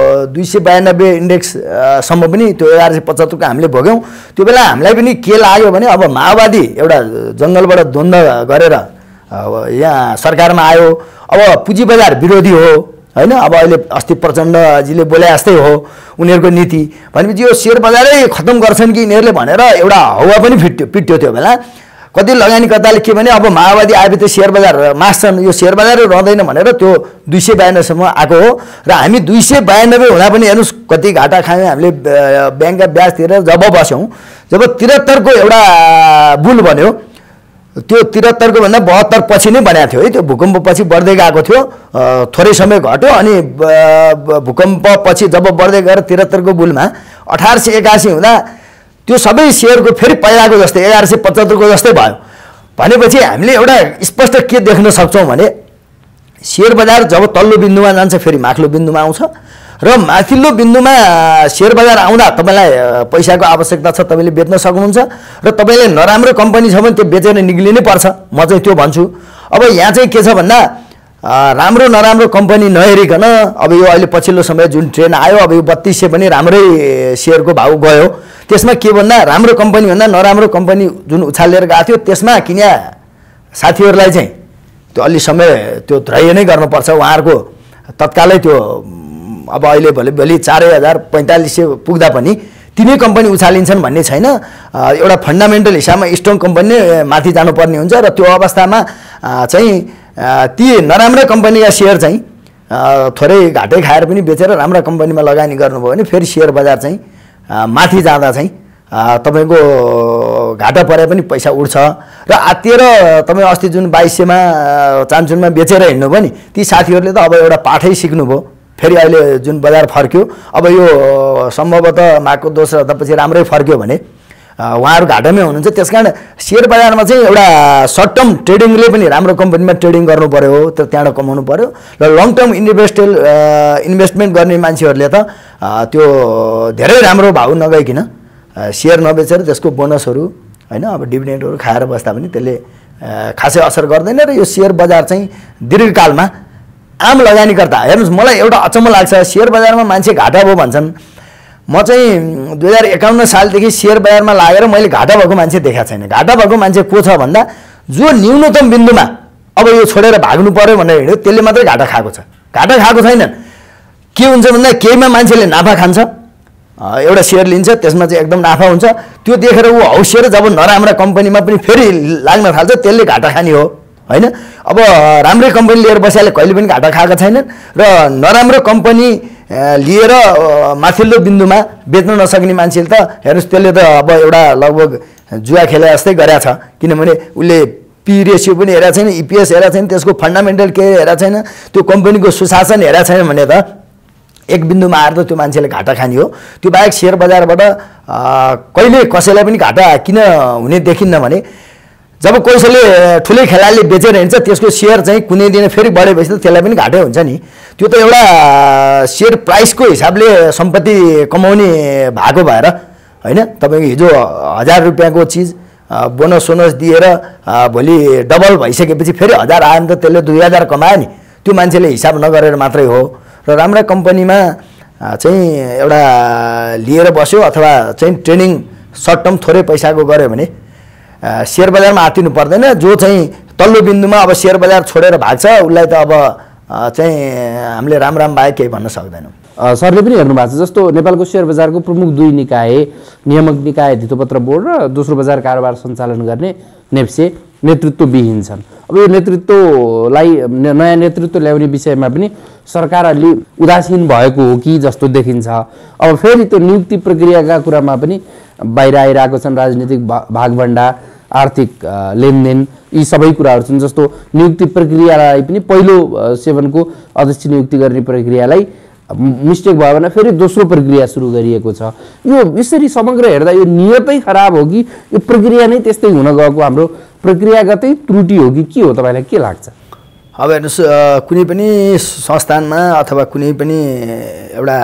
292 इन्डेक्ससम्म पनि त्यो 1175 को हामीले भोग्यौँ। त्यो बेला हामीलाई पनि के लाग्यो भने अब माओवादी एउटा जङ्गलबाट द्वन्द्व गरेर यहाँ सरकारमा आयो, अब पुँजी बजार विरोधी हो हैन। अब अहिले अस्ति प्रचण्डजीले बोले जस्तै हो उनीहरूको नीति भनेपछि यो सेयर बजारै खत्तम गर्छन् कि यिनीहरूले भनेर एउटा हावा पनि पिट्यो त्यो बेला। कति लगानीकर्ताले के भने अब माओवादी आएपछि त सेयर बजार मास्छन्, यो सेयर बजारै रहँदैन भनेर त्यो 292 सम्म आएको हो। र हामी 292 हुँदा पनि हेर्नुहोस् कति घाटा खायौँ हामीले ब्याङ्कका ब्याज तिरेर जब बस्यौँ। जब 73 को एउटा बुल बन्यो, त्यो 73 को भन्दा 72 पछि नै बनाएको थियो है। त्यो भूकम्प पछि बढ्दै गएको थियो, थोरै समय घट्यो अनि भूकम्प पछि जब बढ्दै गएर 73 को बुलमा 1881 हुँदा त्यो सबै सेयरको फेरि पहिलाको जस्तै 1175 को जस्तै भयो। भनेपछि हामीले एउटा स्पष्ट के देख्न सक्छौँ भने सेयर बजार जब तल्लो बिन्दुमा जान्छ फेरि माथिल्लो बिन्दुमा आउँछ र माथिल्लो बिन्दुमा सेयर बजार आउँदा तपाईलाई पैसाको आवश्यकता छ, तपाईले बेच्न सक्नुहुन्छ र तपाईले नराम्रो कम्पनी छ भने त्यो बेचेर निक्लिनै पर्छ। म चाहिँ त्यो भन्छु। अब यहाँ चाहिँ के छ भन्दा राम्रो नराम्रो कम्पनी नहेरिकन अब यो अहिले पछिल्लो समय जुन ट्रेन आयो, अब यो 3200 पनि राम्रै सेयरको भाउ गयो। त्यसमा के भन्दा राम्रो कम्पनी भन्दा नराम्रो कम्पनी जुन उछालेर गएको थियो त्यसमा किन्या साथीहरूलाई चाहिँ त्यो अलि समय त्यो धैर्य नै गर्नुपर्छ। उहाँहरूको तत्कालै त्यो अब अहिले भोलि 4000-4500 पुग्दा पनि तिनै कम्पनी उछालिन्छन् भन्ने छैन। एउटा फन्डामेन्टल हिसाबमा स्ट्रङ कम्पनी माथि जानुपर्ने हुन्छ र त्यो अवस्थामा चाहिँ ती नराम्रो कम्पनीका सेयर चाहिँ थोरै घाटै खाएर पनि बेचेर राम्रो कम्पनीमा लगानी गर्नुभयो भने फेरि सेयर बजार चाहिँ माथि जाँदा चाहिँ तपाईँको घाटा परे पनि पैसा उठ्छ र आत्तिएर तपाईँ अस्ति जुन 2200मा चान्चुनमा बेचेर हिँड्नु भयो नि ती साथीहरूले त अब एउटा पाठै सिक्नुभयो फेरि अहिले जुन बजार फर्क्यो अब यो सम्भवतः माघको दोस्रो हप्तापछि राम्रै फर्क्यो भने उहाँहरू घाटामै हुनुहुन्छ त्यसकारण सेयर बजारमा चाहिँ एउटा सर्ट टर्म ट्रेडिङले पनि राम्रो कम्पनीमा ट्रेडिङ गर्नु पर्यो त्यहाँबाट कमाउनु पर्यो र लङ टर्म इन्भेस्टमेन्ट गर्ने मान्छेहरूले त त्यो धेरै राम्रो भाउ नगइकन सेयर नबेचेर त्यसको बोनसहरू हैन अब डिभिडेन्डहरू खाएर बस्दा पनि त्यसले खासै असर गर्दैन र यो सेयर बजार चाहिँ दीर्घकालमा आम लगानीकर्ता हेर्नुहोस् मलाई एउटा अचम्म लाग्छ सेयर बजारमा मान्छे घाटा भयो भन्छन् म चाहिँ 2051 सालदेखि सेयर बजारमा लागेर मैले घाटा भएको मान्छे देखाएको छैन घाटा भएको मान्छे को छ भन्दा जो न्यूनतम बिन्दुमा अब यो छोडेर भाग्नु पर्यो भनेर हिँड्यो त्यसले मात्रै घाटा खाएको छ घाटा खाएको छैन के हुन्छ भन्दा केहीमा मान्छेले नाफा खान्छ एउटा सेयर लिन्छ त्यसमा चाहिँ एकदम नाफा हुन्छ त्यो देखेर ऊ हौसिएर जब नराम्रा कम्पनीमा पनि फेरि लाग्न थाल्छ त्यसले घाटा खाने हो हैन अब राम्रै कम्पनी लिएर बसेले कहिले पनि घाटा खाएको छैन र नराम्रो कम्पनी लिएर माथिल्लो बिन्दुमा बेच्न नसक्ने मान्छेले त हेर्नुस् त्यसले त अब एउटा लगभग जुवा खेले जस्तै गरेछ किनभने उसले पी रेसियो पनि हेरेको छैन इपिएस हेरेको छैन त्यसको फन्डामेन्टल के हेरेको छैन त्यो कम्पनीको सुशासन हेरेको छैन भने त एक बिन्दुमा आएर त त्यो मान्छेले घाटा खाने हो त्यो बाहेक सेयर बजारबाट कहिले कसैलाई पनि घाटा किन हुने देखिन्न भने जब कसैले ठुलै खेलाडीले बेचेर हिँड्छ त्यसको सेयर चाहिँ कुनै दिन फेरि बढेपछि त त्यसलाई पनि घाटै हुन्छ नि त्यो त एउटा सेयर प्राइसको हिसाबले सम्पत्ति कमाउने भएको भएर हैन तपाईको हिजो 1000 रुपैयाँको चिज बोनस सोनस दिएर भोलि डबल भइसकेपछि फेरि 1000 आयो भने त त्यसले 2000 कमायो नि त्यो मान्छेले हिसाब नगरेर मात्रै हो र राम्रा कम्पनीमा चाहिँ एउटा लिएर बस्यो अथवा चाहिँ ट्रेनिङ सर्ट टर्म थोरै पैसाको गर्यो भने सेयर बजारमा आत्तिनु पर्दैन जो चाहिँ तल्लो बिन्दुमा अब सेयर बजार छोडेर भाग्छ उसलाई त अब चाहिँ हामीले राम बाहेक केही भन्न सक्दैनौँ सरले पनि हेर्नु भएको छ जस्तो नेपालको सेयर बजारको प्रमुख दुई निकाय नियामक निकाय धितोपत्र बोर्ड र दोस्रो बजार कारोबार सञ्चालन गर्ने नेप्से नेतृत्वविहीन छन् अब यो नेतृत्वलाई नयाँ नेतृत्व ल्याउने विषयमा पनि सरकार अलि उदासीन भएको हो कि जस्तो देखिन्छ अब फेरि त्यो नियुक्ति प्रक्रियाका कुरामा पनि बाहिर आइरहेको छन् राजनीतिक भागभण्डा आर्थिक लेनदेन यी सबै कुराहरू छन् जस्तो नियुक्ति प्रक्रियालाई पनि पहिलो सेभनको अध्यक्ष नियुक्ति गर्ने प्रक्रियालाई मिस्टेक भयो भने फेरि दोस्रो प्रक्रिया सुरु गरिएको छ यो यसरी समग्र हेर्दा यो नियतै खराब हो कि यो प्रक्रिया नै त्यस्तै हुन गएको हाम्रो प्रक्रियागतै त्रुटि हो कि के हो तपाईलाई के लाग्छ अब हेर्नुस् कुनै पनि संस्थानमा अथवा कुनै पनि एउटा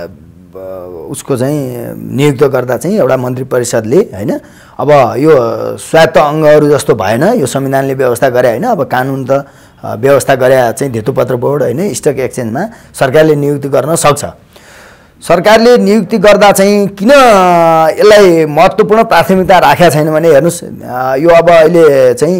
उसको चाहिँ नियुक्त गर्दा चाहिँ एउटा मन्त्री परिषदले हैन अब यो स्वायत्त अङ्गहरू जस्तो भएन यो संविधानले व्यवस्था गरे हैन अब कानुन त व्यवस्था गरे चाहिँ धितोपत्र बोर्ड हैन स्टक एक्सचेन्जमा सरकारले नियुक्ति गर्न सक्छ सरकारले नियुक्ति गर्दा चाहिँ किन यसलाई महत्त्वपूर्ण प्राथमिकता राखेका छैन भने हेर्नुस् यो अब अहिले चाहिँ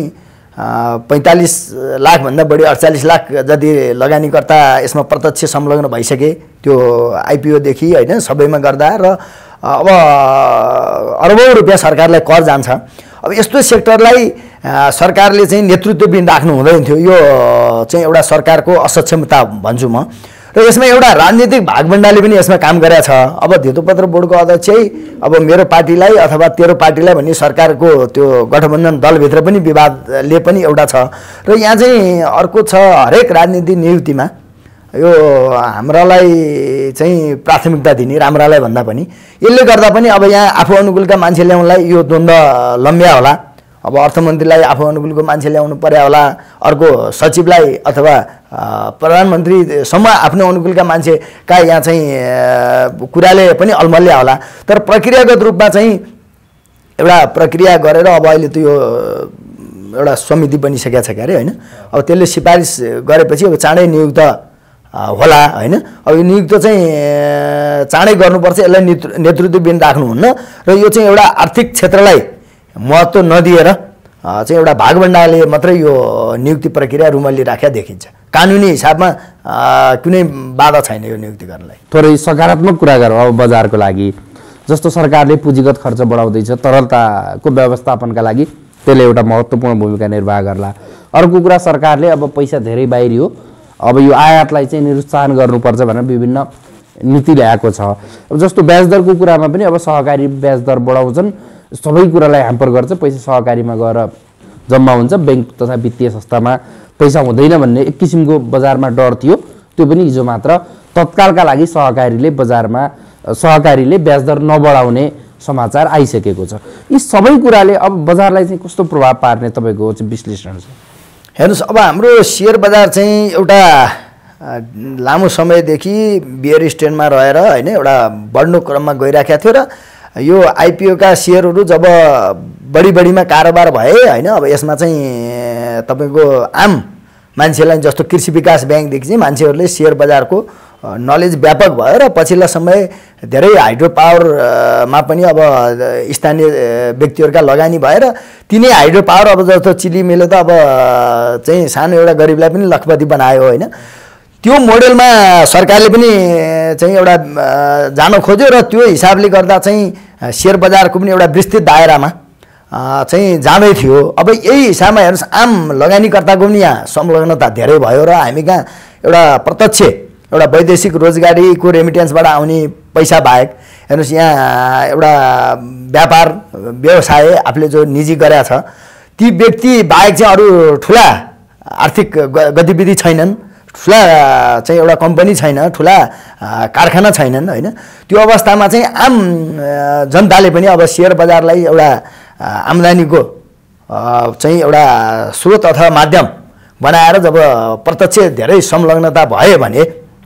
45 लाख भन्दा बढी 48 लाख जति लगानीकर्ता यसमा प्रत्यक्ष संलग्न भइसके त्यो आइपिओ देखि हैन सबैमा गर्दा र अब अरबौं रुपैयाँ सरकारलाई कर जान्छ अब यस्तो सेक्टरलाई सरकारले चाहिँ नेतृत्वबिन राख्नु हुँदैन थियो यो चाहिँ एउटा सरकारको असक्षमता भन्छु म र यसमा एउटा राजनीतिक भागभण्डाले पनि यसमा काम गरेको छ अब धितोपत्र बोर्डको अध्यक्षै अब मेरो पार्टीलाई अथवा तेरो पार्टीलाई भन्ने सरकारको त्यो गठबन्धन दलभित्र पनि विवादले पनि एउटा छ र यहाँ चाहिँ अर्को छ हरेक राजनीतिक नियुक्तिमा यो हाम्रालाई चाहिँ प्राथमिकता दिने राम्रालाई भन्दा पनि यसले गर्दा पनि अब यहाँ आफू अनुकूलका मान्छे ल्याउनलाई यो द्वन्द्व लम्ब्या होला अब अर्थमन्त्रीलाई आफू अनुकूलको मान्छे ल्याउनु पर्या होला अर्को सचिवलाई अथवा प्रधानमन्त्रीसम्म आफ्नो अनुकूलका मान्छे का यहाँ चाहिँ कुराले पनि अलमल्ल्या होला तर प्रक्रियागत रूपमा चाहिँ एउटा प्रक्रिया गरेर अब अहिले त यो एउटा समिति बनिसकेको छ क्यारे हैन अब त्यसले सिफारिस गरेपछि अब चाँडै नियुक्त होला हैन अब यो नियुक्त चाहिँ चाँडै गर्नुपर्छ यसलाई नेतृत्वबिन राख्नुहुन्न र यो चाहिँ एउटा आर्थिक क्षेत्रलाई महत्त्व नदिएर चाहिँ एउटा भागभण्डाले मात्रै यो नियुक्ति प्रक्रिया रुमल्ली राख्या देखिन्छ कानुनी हिसाबमा कुनै बाधा छैन यो नियुक्ति गर्नलाई थोरै सकारात्मक कुरा गरौँ अब बजारको लागि जस्तो सरकारले पुँजीगत खर्च बढाउँदैछ तरलताको व्यवस्थापनका लागि त्यसले एउटा महत्त्वपूर्ण भूमिका निर्वाह गर्ला अर्को कुरा सरकारले अब पैसा धेरै बाहिरियो अब यो आयातलाई चाहिँ निरुत्साहन गर्नुपर्छ भनेर विभिन्न नीति ल्याएको छ। अब जस्तो ब्याज दरको कुरामा पनि अब सहकारी ब्याज दर बढाउँछन्, सबै कुरालाई ह्याम्पर गर्छ, पैसा सहकारीमा गएर जम्मा हुन्छ, ब्याङ्क तथा वित्तीय संस्थामा पैसा हुँदैन भन्ने एक किसिमको बजारमा डर थियो, त्यो पनि हिजो मात्र तत्कालका लागि सहकारीले ब्याज दर नबढाउने समाचार आइसकेको छ। यी सबै कुराले अब बजारलाई चाहिँ कस्तो प्रभाव पार्ने तपाईँको चाहिँ विश्लेषण छ? हेर्नुहोस्, अब हाम्रो सेयर बजार चाहिँ एउटा लामो समयदेखि बियर स्ट्यान्डमा रहेर होइन एउटा बढ्नु क्रममा गइराखेको थियो र यो आइपिओका सेयरहरू जब बढीमा कारोबार भए होइन, अब यसमा चाहिँ तपाईँको आम मान्छेलाई जस्तो कृषि विकास ब्याङ्कदेखि चाहिँ मान्छेहरूले सेयर बजारको नलेज व्यापक भयो र पछिल्ला समय धेरै हाइड्रो पावरमा पनि अब स्थानीय व्यक्तिहरूका लगानी भएर तिनै हाइड्रो पावर अब जस्तो चिली मिलो त अब चाहिँ सानो एउटा गरिबलाई पनि लखपति बनायो होइन। त्यो मोडेलमा सरकारले पनि चाहिँ एउटा जान खोज्यो र त्यो हिसाबले गर्दा चाहिँ सेयर बजारको पनि एउटा विस्तृत दायरामा चाहिँ जाँदै थियो। अब यही हिसाबमा हेर्नुहोस्, आम लगानीकर्ताको पनि यहाँ संलग्नता धेरै भयो र हामी कहाँ एउटा प्रत्यक्ष एउटा वैदेशिक रोजगारीको रेमिटेन्सबाट आउने पैसा बाहेक हेर्नुहोस् यहाँ एउटा व्यापार व्यवसाय आफूले जो निजी गरेका छ ती व्यक्ति बाहेक चाहिँ अरू ठुला आर्थिक गतिविधि छैनन्, ठुला चाहिँ एउटा कम्पनी छैन, ठुला कारखाना छैनन् होइन। त्यो अवस्थामा चाहिँ आम जनताले पनि अब सेयर बजारलाई एउटा आम्दानीको चाहिँ एउटा स्रोत अथवा माध्यम बनाएर जब प्रत्यक्ष धेरै संलग्नता भयो भने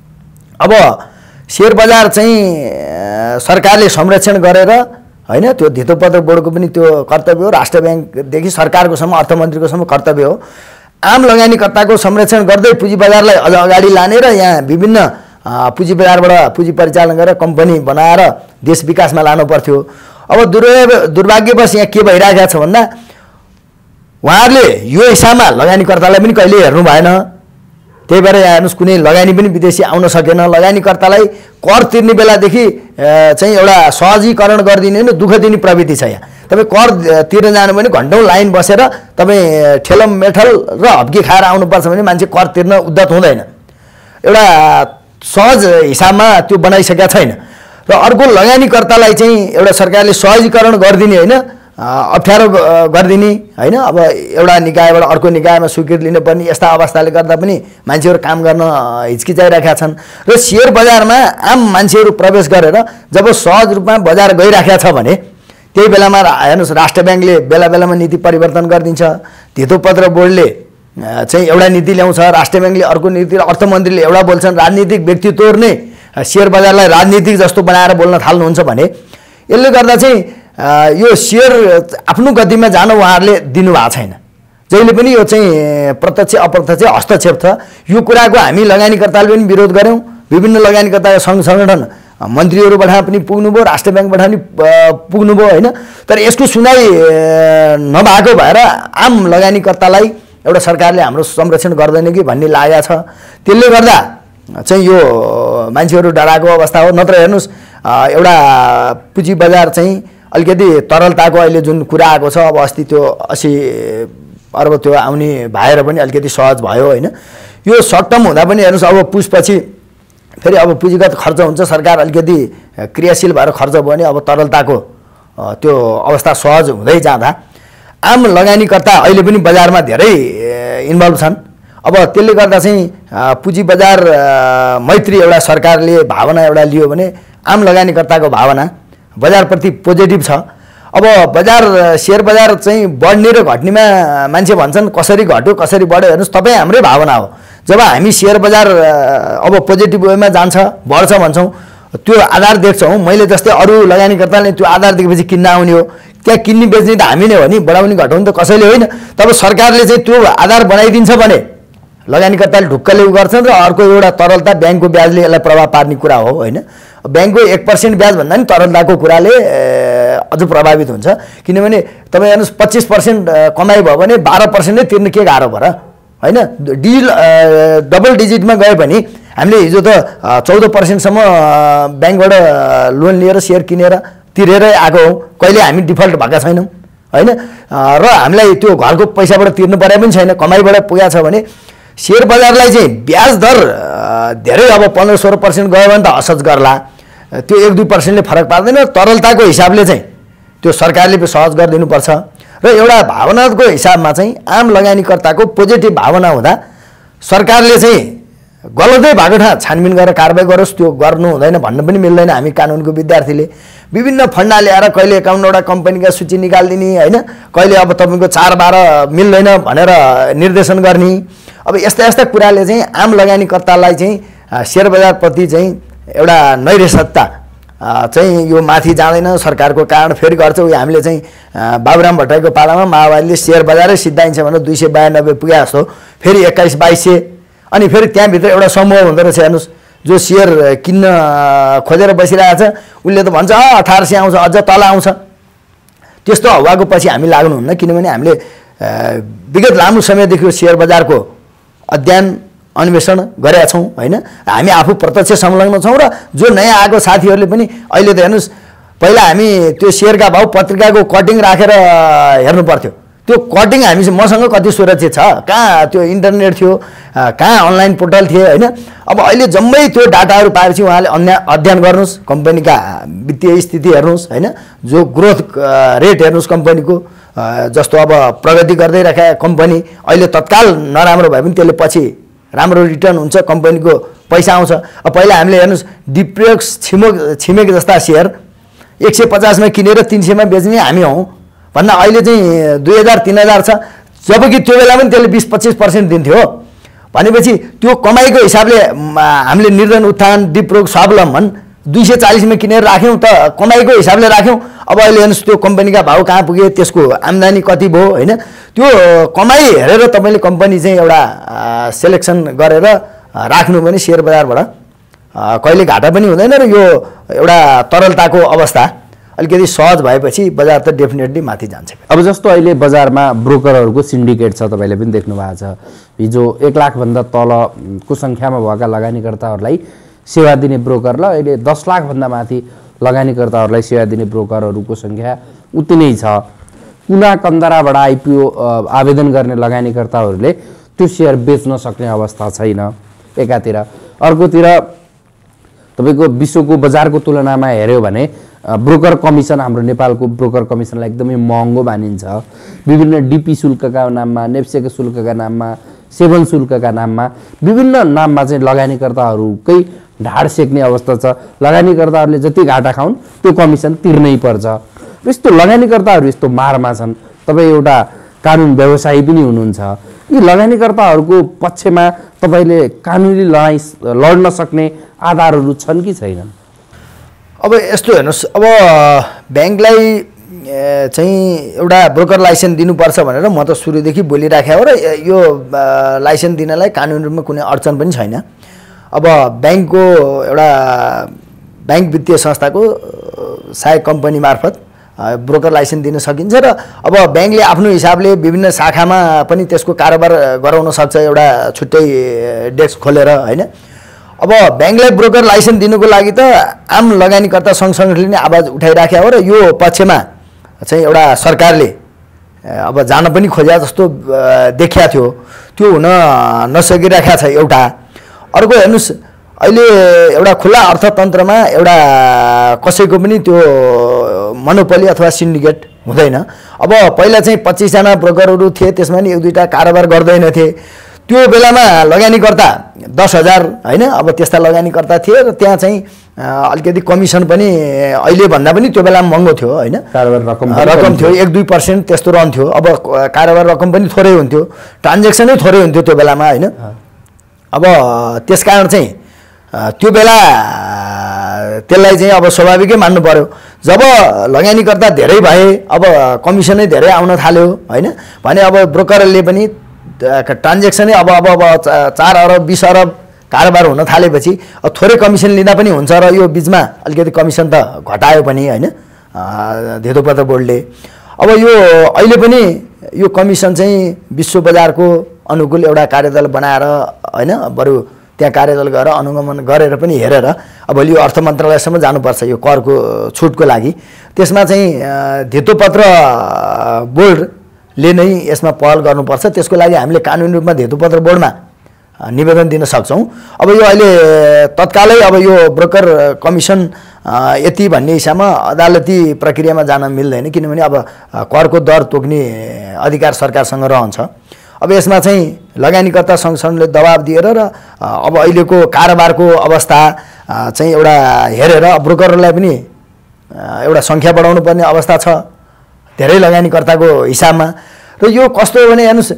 अब सेयर बजार चाहिँ सरकारले संरक्षण गरेर होइन, त्यो धितोपत्र बोर्डको पनि त्यो कर्तव्य हो, राष्ट्र ब्याङ्कदेखि सरकारको सम्म अर्थमन्त्रीको सम्म कर्तव्य हो। आम लगानीकर्ताको संरक्षण गर्दै पुँजी बजारलाई अझ अगाडि लाने र यहाँ विभिन्न पुँजी बजारबाट पुँजी परिचालन गरेर कम्पनी बनाएर देश विकासमा लानु पर्थ्यो। अब दुर्भाग्यवश यहाँ के भइरहेको छ भन्दा उहाँहरूले यो हिसाबमा लगानीकर्तालाई पनि कहिले हेर्नु भएन। त्यही भएर यहाँ हेर्नुहोस्, कुनै लगानी पनि विदेशी आउन सकेन। लगानीकर्तालाई कर तिर्ने बेलादेखि चाहिँ एउटा सहजीकरण गरिदिने दुःख दिने प्रवृत्ति छ। यहाँ तपाईँ कर तिर्न जानु भने घन्टौँ लाइन बसेर तपाईँ ठेलम मेठल र हप्की खाएर आउनुपर्छ भने मान्छे कर तिर्न उद्यत हुँदैन। एउटा सहज हिसाबमा त्यो बनाइसकेका छैन र अर्को लगानीकर्तालाई चाहिँ एउटा सरकारले सहजीकरण गरिदिने होइन, अप्ठ्यारो गरिदिने होइन। अब एउटा निकायबाट अर्को निकायमा स्वीकृति लिनुपर्ने यस्ता अवस्थाले गर्दा पनि मान्छेहरू काम गर्न हिचकिचाइरहेका छन् र सेयर बजारमा आम मान्छेहरू प्रवेश गरेर जब सहज रूपमा बजार गइराखेका छ भने त्यही बेलामा हेर्नुहोस्, राष्ट्र ब्याङ्कले बेला बेलामा नीति परिवर्तन गरिदिन्छ, धितोपत्र बोर्डले चाहिँ एउटा नीति ल्याउँछ, राष्ट्र ब्याङ्कले अर्को नीति, अर्थमन्त्रीले एउटा बोल्छन्। राजनीतिक व्यक्तित्वहरू नै सेयर बजारलाई राजनीतिक जस्तो बनाएर बोल्न थाल्नुहुन्छ भने यसले गर्दा चाहिँ यो सेयर आफ्नो गतिमा जान उहाँहरूले दिनुभएको छैन। जहिले पनि यो चाहिँ प्रत्यक्ष अप्रत्यक्ष हस्तक्षेप छ। यो कुराको हामी लगानीकर्ताले पनि विरोध गऱ्यौँ, विभिन्न लगानीकर्ता सङ्घ संगठन मन्त्रीहरूबाट पनि पुग्नुभयो, राष्ट्र ब्याङ्कबाट पनि पुग्नुभयो होइन। तर यसको सुनाइ नभएको भएर आम लगानीकर्तालाई एउटा सरकारले हाम्रो संरक्षण गर्दैन कि भन्ने लागेको छ। त्यसले गर्दा चाहिँ यो मान्छेहरू डराएको अवस्था हो। नत्र हेर्नुहोस्, एउटा पुँजी बजार चाहिँ अलिकति तरलताको अहिले जुन कुरा आएको छ, अब अस्ति त्यो 80 अर्ब त्यो आउने भएर पनि अलिकति सहज भयो होइन। यो सर्ट टर्म हुँदा पनि हेर्नुहोस्, अब पुसपछि फेरि अब पुँजीगत खर्च हुन्छ, सरकार अलिकति क्रियाशील भएर खर्च भयो भने अब तरलताको त्यो अवस्था सहज हुँदै जाँदा आम लगानीकर्ता अहिले पनि बजारमा धेरै इन्भल्भ छन्। अब त्यसले गर्दा चाहिँ पुँजी बजार मैत्री एउटा सरकारले भावना एउटा लियो भने आम लगानीकर्ताको भावना बजारप्रति पोजिटिभ छ। अब बजार सेयर बजार चाहिँ बढ्ने र घट्नेमा मान्छे भन्छन् कसरी घट्यो कसरी बढ्यो, हेर्नुहोस् तपाईँ हाम्रै भावना हो। जब हामी सेयर बजार अब पोजिटिभ वेमा जान्छ बढ्छ भन्छौँ, त्यो आधार देख्छौँ। मैले जस्तै अरू लगानीकर्ताले त्यो आधार देखेपछि किन्न आउने हो, त्यहाँ किन्ने बेच्ने त हामी नै हो नि, बढाउने घटाउने त कसैले होइन। तब सरकारले चाहिँ त्यो आधार बनाइदिन्छ भने लगानीकर्ताले ढुक्कले उ गर्छन् र अर्को एउटा तरलता ब्याङ्कको ब्याजले यसलाई प्रभाव पार्ने कुरा हो होइन। ब्याङ्कको 1% ब्याज भन्दा नि तरलताको कुराले अझ प्रभावित हुन्छ। किनभने तपाईँ हेर्नुहोस् 25% कमाइ भयो भने 12% नै तिर्न के गाह्रो भयो र होइन। डबल डिजिटमा गए पनि हामीले हिजो त 14% ब्याङ्कबाट लोन लिएर सेयर किनेर तिरेरै आएको हौँ, कहिले हामी डिफल्ट भएका छैनौँ होइन। र हामीलाई त्यो घरको पैसाबाट तिर्नु परे पनि छैन, कमाइबाट पुगेको छ भने सेयर बजारलाई चाहिँ ब्याज दर धेरै अब 15-16% गयो भने त असहज गर्ला, त्यो 1-2%ले फरक पार्दैन। तरलताको हिसाबले चाहिँ त्यो सरकारले सहज गरिदिनुपर्छ र एउटा भावनाको हिसाबमा चाहिँ आम लगानीकर्ताको पोजिटिभ भावना हुँदा सरकारले चाहिँ गलतै भएको ठाउँ छानबिन गरेर कारबाही गरोस्, त्यो गर्नु हुँदैन भन्न पनि मिल्दैन। हामी कानुनको विद्यार्थीले विभिन्न फन्डा ल्याएर कहिले 51वटा कम्पनीका सूची निकालिदिने होइन, कहिले अब तपाईँको 4-12 मिल्दैन भनेर निर्देशन गर्ने। अब यस्ता यस्ता कुराले चाहिँ आम लगानीकर्तालाई चाहिँ सेयर बजारप्रति चाहिँ एउटा नैराश्यता चाहिँ यो माथि जाँदैन सरकारको कारण फेरि गर्छ। उयो हामीले चाहिँ बाबुराम भट्टराईको पालामा माओवादीले सेयर बजारै सिद्धाइन्छ भनेर 292 पुगे जस्तो फेरि 21-2200 अनि फेरि त्यहाँभित्र एउटा समूह हुँदो रहेछ हेर्नुहोस्, जो सेयर किन्न खोजेर बसिरहेको छ उसले त भन्छ 1800 आउँछ अझ तल आउँछ। त्यस्तो हावाको पछि हामी लाग्नुहुन्न, किनभने हामीले विगत लामो समयदेखि सेयर बजारको अध्ययन अन्वेषण गरेका छौँ होइन। हामी आफू प्रत्यक्ष संलग्न छौँ र जो नयाँ आएको साथीहरूले पनि अहिले त हेर्नुहोस्, पहिला हामी त्यो सेयरका भाउ पत्रिकाको कटिङ राखेर हेर्नु पर्थ्यो। त्यो कटिङ हामी मसँग कति सुरक्षित छ, कहाँ त्यो इन्टरनेट थियो, कहाँ अनलाइन पोर्टल थिए होइन। अब अहिले जम्मै त्यो डाटाहरू पाएपछि उहाँले अध्ययन गर्नुहोस्, कम्पनीका वित्तीय स्थिति हेर्नुहोस् होइन, जो ग्रोथ रेट हेर्नुहोस् कम्पनीको, जस्तो अब प्रगति गर्दै राखेका कम्पनी अहिले तत्काल नराम्रो भए पनि त्यसले पछि राम्रो रिटर्न हुन्छ, कम्पनीको पैसा आउँछ। अब पहिला हामीले हेर्नुहोस् डिप्रेक्स छिमेक जस्ता सेयर 150 मा किनेर 300 मा बेच्ने हामी हौँ भन्दा अहिले चाहिँ 2000-3000 छ, जबकि त्यो बेला पनि त्यसले 20-25% दिन्थ्यो। भनेपछि त्यो कमाइको हिसाबले हामीले निर्धन उत्थान डिप्रोक स्वावलम्बन 240 मा किनेर राख्यौँ त कमाइको हिसाबले राख्यौँ। अब अहिले हेर्नुहोस् त्यो कम्पनीका भाउ कहाँ पुगे, त्यसको आम्दानी कति भयो होइन। त्यो कमाइ हेरेर तपाईँले कम्पनी चाहिँ एउटा सेलेक्सन गरेर राख्नु भने सेयर बजारबाट कहिले घाटा पनि हुँदैन र यो एउटा तरलताको अवस्था अलिकति सहज भएपछि बजार त डेफिनेटली माथि जान्छ। अब जस्तो अहिले बजारमा ब्रोकरहरूको सिन्डिकेट छ, तपाईँले पनि देख्नु भएको छ। हिजो 1 लाखभन्दा तलको सङ्ख्यामा भएका लगानीकर्ताहरूलाई सेवा दिने ब्रोकर र अहिले 10 लाखभन्दा माथि लगानीकर्ताहरूलाई सेवा दिने ब्रोकरहरूको सङ्ख्या उति नै छ। कुना कन्दराबाट आइपिओ आवेदन गर्ने लगानीकर्ताहरूले त्यो सेयर बेच्न सक्ने अवस्था छैन एकातिर, अर्कोतिर तपाईँको विश्वको बजारको तुलनामा हेऱ्यो भने ब्रोकर कमिसन, हाम्रो नेपालको ब्रोकर कमिसनलाई एकदमै महँगो मानिन्छ। विभिन्न डिपी शुल्कका नाममा, नेप्सेको शुल्कका नाममा, सेवन शुल्कका नाममा, विभिन्न नाममा चाहिँ लगानीकर्ताहरूकै ढाड सेक्ने अवस्था छ। लगानीकर्ताहरूले जति घाटा खाउन् त्यो कमिसन तिर्नै पर्छ। यस्तो लगानीकर्ताहरू यस्तो मारमा छन्। तपाईँ एउटा कानुन व्यवसायी पनि हुनुहुन्छ, यी लगानीकर्ताहरूको पक्षमा तपाईँले कानुनी लडाइँ लड्न सक्ने आधारहरू छन् कि छैनन्? अब यस्तो हेर्नुहोस्, अब ब्याङ्कलाई चाहिँ एउटा ब्रोकर लाइसेन्स दिनुपर्छ भनेर म त सुरुदेखि बोलिराखेँ हो र यो लाइसेन्स दिनलाई कानुनी रूपमा कुनै अडचन पनि छैन। अब ब्याङ्कको एउटा ब्याङ्क वित्तीय संस्थाको सहायक कम्पनी मार्फत ब्रोकर लाइसेन्स दिन सकिन्छ र अब ब्याङ्कले आफ्नो हिसाबले विभिन्न शाखामा पनि त्यसको कारोबार गराउन सक्छ, एउटा छुट्टै डेस्क खोलेर होइन। अब ब्याङ्कलाई ब्रोकर लाइसेन्स दिनुको लागि त आम लगानीकर्ता सङ्घ संगठनले नै आवाज उठाइराखेको हो र यो पक्षमा चाहिँ एउटा सरकारले अब जान पनि खोजे जस्तो देखिया थियो, त्यो हुन नसकिरहेको छ एउटा। अर्को हेर्नुहोस्, अहिले एउटा खुला अर्थतन्त्रमा एउटा कसैको पनि त्यो मोनोपोली अथवा सिन्डिकेट हुँदैन। अब पहिला चाहिँ 25 जना ब्रोकरहरू थिए, त्यसमा नि 1-2टा कारोबार गर्दैनथे। त्यो बेलामा लगानीकर्ता 10,000 होइन, अब त्यस्ता लगानीकर्ता थिए र त्यहाँ चाहिँ अलिकति कमिसन पनि अहिले भन्दा पनि त्यो बेलामा महँगो थियो होइन, कारोबार रकम थियो 1-2% त्यस्तो रहन्थ्यो। अब कारोबार रकम पनि थोरै हुन्थ्यो, ट्रान्जेक्सनै थोरै हुन्थ्यो त्यो बेलामा होइन। अब त्यसकारण चाहिँ त्यो बेला त्यसलाई चाहिँ अब स्वाभाविकै मान्नु पर्यो। जब लगानीकर्ता धेरै भए, अब कमिसनै धेरै आउन थाल्यो होइन भने अब ब्रोकरले पनि ट्रान्जेक्सनै अब 4 अरब 20 अरब कारोबार हुन थालेपछि थोरै कमिसन लिँदा पनि हुन्छ र यो बिचमा अलिकति कमिसन त घटायो पनि होइन धेतुपत्र बोर्डले। अब यो अहिले पनि यो कमिसन चाहिँ विश्व बजारको अनुकूल एउटा कार्यदल बनाएर होइन, बरु त्यहाँ कार्यदल गएर अनुगमन गरेर पनि हेरेर अब यो अर्थ मन्त्रालयसम्म जानुपर्छ यो करको छुटको लागि। त्यसमा चाहिँ धेतुपत्र बोर्डले नै यसमा पहल गर्नुपर्छ। त्यसको लागि हामीले कानुनी रूपमा धेतुपत्र बोर्डमा निवेदन दिन सक्छौँ। अब यो अहिले तत्कालै अब यो ब्रोकर कमिसन यति भन्ने हिसाबमा अदालती प्रक्रियामा जान मिल्दैन, किनभने अब करको दर तोक्ने अधिकार सरकारसँग रहन्छ। अब यसमा चाहिँ लगानीकर्ता सङ्गठनले दबाब दिएर र अब अहिलेको कारोबारको अवस्था चाहिँ एउटा हेरेर ब्रोकरहरूलाई पनि एउटा सङ्ख्या बढाउनु पर्ने अवस्था छ धेरै लगानीकर्ताको हिसाबमा। र यो कस्तो हो भने हेर्नुहोस्,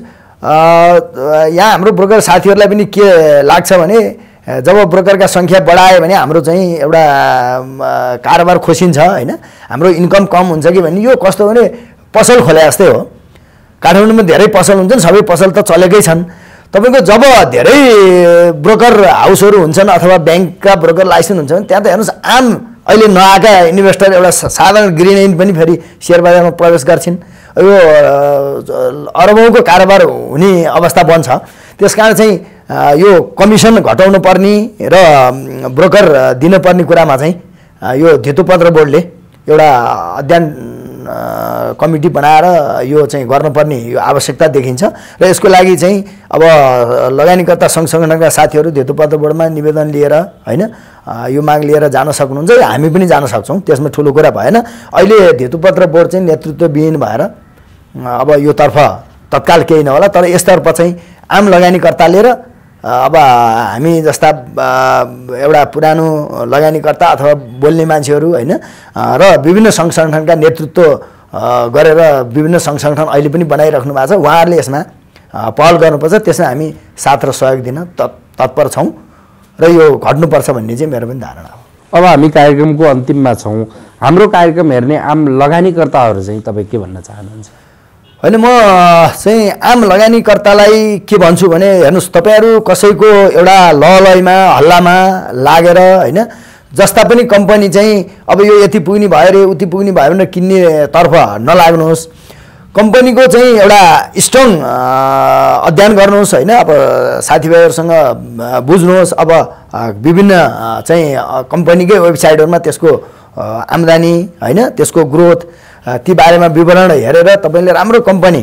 यहाँ हाम्रो ब्रोकर साथीहरूलाई पनि के लाग्छ भने जब ब्रोकरका सङ्ख्या बढायो भने हाम्रो चाहिँ एउटा कारोबार खोसिन्छ होइन, हाम्रो इन्कम कम हुन्छ कि भन्ने। यो कस्तो भने पसल खोले जस्तै हो। काठमाडौँमा धेरै पसल हुन्छन्, सबै पसल त चलेकै छन्। तपाईँको जब धेरै ब्रोकर हाउसहरू हुन्छन् अथवा ब्याङ्कका ब्रोकर लाइसेन्स हुन्छ भने त्यहाँ त हेर्नुहोस् आम अहिले नआएका इन्भेस्टर एउटा साधारण गृहिणी पनि फेरि सेयर बजारमा प्रवेश गर्छन्। यो अरबौँको कारोबार हुने अवस्था बन्छ। त्यसकारण चाहिँ यो कमिसन घटाउनु पर्ने र ब्रोकर दिनुपर्ने कुरामा चाहिँ यो धितोपत्र बोर्डले एउटा अध्ययन कमिटी बनाएर यो चाहिँ गर्नुपर्ने यो आवश्यकता देखिन्छ। र यसको लागि चाहिँ अब लगानीकर्ता सङ्घ संगठनका साथीहरू धितोपत्र बोर्डमा निवेदन लिएर होइन यो माग लिएर जान सक्नुहुन्छ, हामी पनि जान सक्छौँ, त्यसमा ठुलो कुरा भएन। अहिले धितोपत्र बोर्ड चाहिँ नेतृत्वविहीन भएर अब यो तर्फ तत्काल केही नहोला, तर यसतर्फ चाहिँ आम लगानीकर्ताले र अब हामी जस्ता एउटा पुरानो लगानीकर्ता अथवा बोल्ने मान्छेहरू होइन र विभिन्न सङ्घ संगठनका नेतृत्व गरेर विभिन्न सङ्घ संगठन अहिले पनि बनाइराख्नु भएको छ, उहाँहरूले यसमा पहल गर्नुपर्छ। त्यसमा हामी साथ र सहयोग दिन तत्पर छौँ र यो घट्नुपर्छ भन्ने चाहिँ मेरो पनि धारणा हो। अब हामी कार्यक्रमको अन्तिममा छौँ। हाम्रो कार्यक्रम हेर्ने आम लगानीकर्ताहरू चाहिँ तपाईँ के भन्न चाहनुहुन्छ? होइन, म चाहिँ आम लगानीकर्तालाई के भन्छु भने हेर्नुहोस्, तपाईँहरू कसैको एउटा लहलैमा हल्लामा लागेर होइन जस्ता पनि कम्पनी चाहिँ अब यो यति पुग्ने भयो रे उति पुग्ने भयो भनेर किन्नेतर्फ नलाग्नुहोस्। कम्पनीको चाहिँ एउटा स्ट्रङ अध्ययन गर्नुहोस् होइन। अब साथीभाइहरूसँग बुझ्नुहोस्। अब विभिन्न चाहिँ कम्पनीकै वेबसाइटहरूमा त्यसको आम्दानी होइन त्यसको ग्रोथ ती बारेमा विवरण हेरेर तपाईँले राम्रो कम्पनी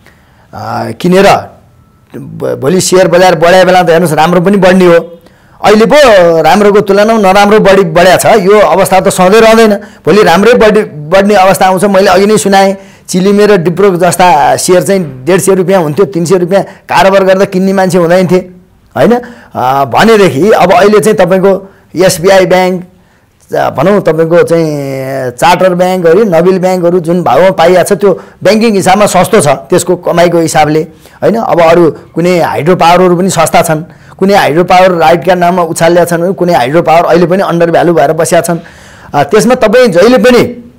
किनेर भोलि सेयर बजार बढाए बेला त हेर्नुहोस् राम्रो पनि बढ्ने हो। अहिले पो राम्रोको तुलनामा नराम्रो बढ्या छ, यो अवस्था त सधैँ रहँदैन। भोलि राम्रै बढ्ने अवस्था आउँछ। मैले अघि नै सुनाएँ चिलिमे र डिप्रो जस्ता सेयर चाहिँ 150 रुपियाँ हुन्थ्यो, 300 रुपियाँ कारोबार गर्दा किन्ने मान्छे हुँदैन थिए होइन। भनेदेखि अब अहिले चाहिँ तपाईँको एसबिआई ब्याङ्क भनौँ, तपाईँको चाहिँ चार्टर ब्याङ्कहरू नबिल ब्याङ्कहरू जुन भाउमा पाइएको छ त्यो ब्याङ्किङ हिसाबमा सस्तो छ त्यसको कमाइको हिसाबले होइन। अब अरू कुनै हाइड्रो पावरहरू पनि सस्ता छन्, कुनै हाइड्रो पावर राइटका नाममा उछालिया छन्, कुनै हाइड्रो पावर अहिले पनि अन्डर भ्यालु भएर बसेका छन्। त्यसमा तपाईँ जहिले पनि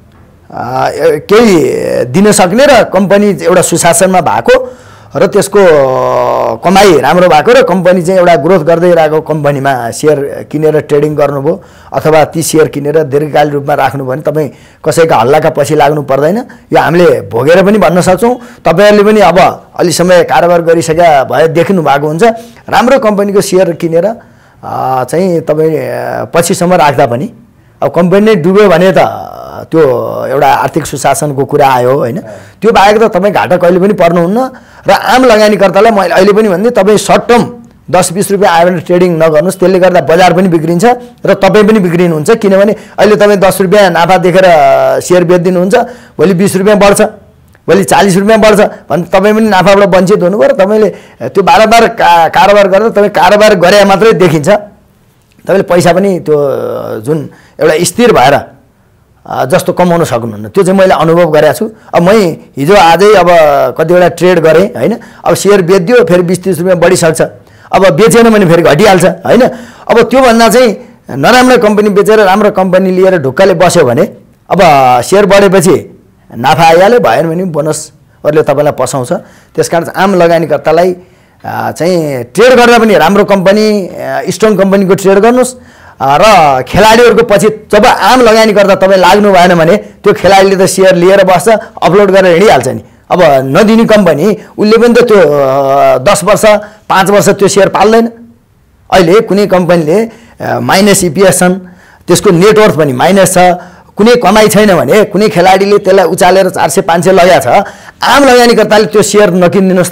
केही दिन सक्ने र कम्पनी एउटा सुशासनमा भएको र त्यसको कमाइ राम्रो भएको र कम्पनी चाहिँ एउटा ग्रोथ गर्दै रहेको कम्पनीमा सेयर किनेर ट्रेडिङ गर्नुभयो अथवा ती सेयर किनेर दीर्घकालीन रूपमा राख्नुभयो भने तपाईँ कसैका हल्लाका पछि लाग्नु पर्दैन। यो हामीले भोगेर पनि भन्न सक्छौँ। तपाईँहरूले पनि अब अलि समय कारोबार गरिसकेका भए देख्नु भएको हुन्छ। राम्रो कम्पनीको सेयर किनेर चाहिँ तपाईँ पछिसम्म राख्दा पनि अब कम्पनी नै डुब्यो भने त त्यो एउटा आर्थिक सुशासनको कुरा आयो होइन। त्यो बाहेक त तपाईँ घाटा कहिले पनि पर्नुहुन्न। र आम लगानीकर्तालाई मैले अहिले पनि भन्दै तपाईँ सर्ट टर्म 10-20 रुपियाँ आयो भने ट्रेडिङ नगर्नुहोस्, त्यसले गर्दा बजार पनि बिग्रिन्छ र तपाईँ पनि बिग्रिनुहुन्छ। किनभने अहिले तपाईँ 10 रुपियाँ नाफा देखेर सेयर बेचिदिनुहुन्छ, भोलि 20 रुपियाँ बढ्छ, भोलि 40 रुपियाँ बढ्छ भने तपाईँ पनि नाफाबाट वञ्चित हुनुभयो र तपाईँले त्यो बार कारोबार गरेर तपाईँ कारोबार गरे मात्रै देखिन्छ। तपाईँले पैसा पनि त्यो जुन एउटा स्थिर भएर जस्तो कमाउन सक्नुहुन्न, त्यो चाहिँ मैले अनुभव गरेको छु। अब मै हिजो आजै अब कतिवटा ट्रेड गरेँ होइन। अब सेयर बेचिदियो फेरि 20-30 रुपियाँ बढिसक्छ, अब बेचेन भने फेरि घटिहाल्छ होइन। अब त्योभन्दा चाहिँ नराम्रो कम्पनी बेचेर राम्रो कम्पनी लिएर ढुक्कले बस्यो भने अब सेयर बढेपछि नाफा आइहाल्यो, भएन भने बोनसहरूले तपाईँलाई पसाउँछ। त्यसकारण आम लगानीकर्तालाई चाहिँ ट्रेड गर्दा पनि राम्रो कम्पनी स्ट्रङ कम्पनीको ट्रेड गर्नुहोस् र खेलाडीहरूको पछि जब आम लगानीकर्ता तपाईँ लाग्नु भएन भने त्यो खेलाडीले त सेयर लिएर बस्छ, अपलोड गरेर हिँडिहाल्छ नि। अब नदिने कम्पनी उसले पनि त त्यो 10 वर्ष 5 वर्ष त्यो सेयर पाल्दैन। अहिले कुनै कम्पनीले माइनस इपिएस छन्, त्यसको नेटवर्थ पनि माइनस छ, कुनै कमाइ छैन भने कुनै खेलाडीले त्यसलाई उचालेर 400-500 लगाएको छ, आम लगानीकर्ताले त्यो सेयर नकिनिदिनुहोस् त।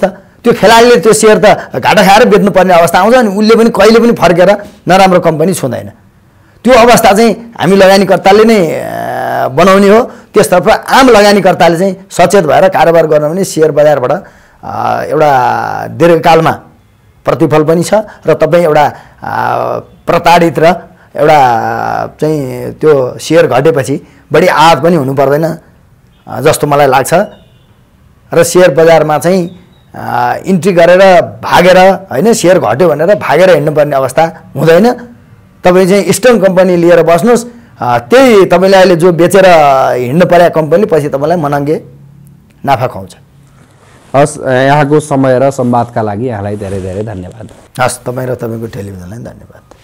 त्यो खेलाडीले त्यो सेयर त घाटा खाएर बेच्नुपर्ने अवस्था आउँछ अनि उसले पनि कहिले पनि फर्केर नराम्रो कम्पनी छुँदैन। त्यो अवस्था चाहिँ हामी लगानीकर्ताले नै बनाउने हो। त्यसतर्फ आम लगानीकर्ताले चाहिँ सचेत भएर कारोबार गर्न भने सेयर बजारबाट एउटा दीर्घकालमा प्रतिफल पनि छ र तपाईँ एउटा प्रताडित र एउटा चाहिँ त्यो सेयर घटेपछि बढी आहत पनि हुनु पर्दैन जस्तो मलाई लाग्छ। र सेयर बजारमा चाहिँ इन्ट्री गरेर भागेर होइन सेयर घट्यो भनेर भागेर हिँड्नुपर्ने अवस्था हुँदैन। तपाईँ चाहिँ स्ट्रङ कम्पनी लिएर बस्नुहोस्, त्यही तपाईँले अहिले जो बेचेर हिँड्नु परेको कम्पनीले पछि तपाईँलाई मनङ्गे नाफा खुवाउँछ। हस्, यहाँको समय र संवादका लागि यहाँलाई धेरै धेरै धन्यवाद। हस्, तपाईँ र तपाईँको टेलिभिजनलाई धन्यवाद।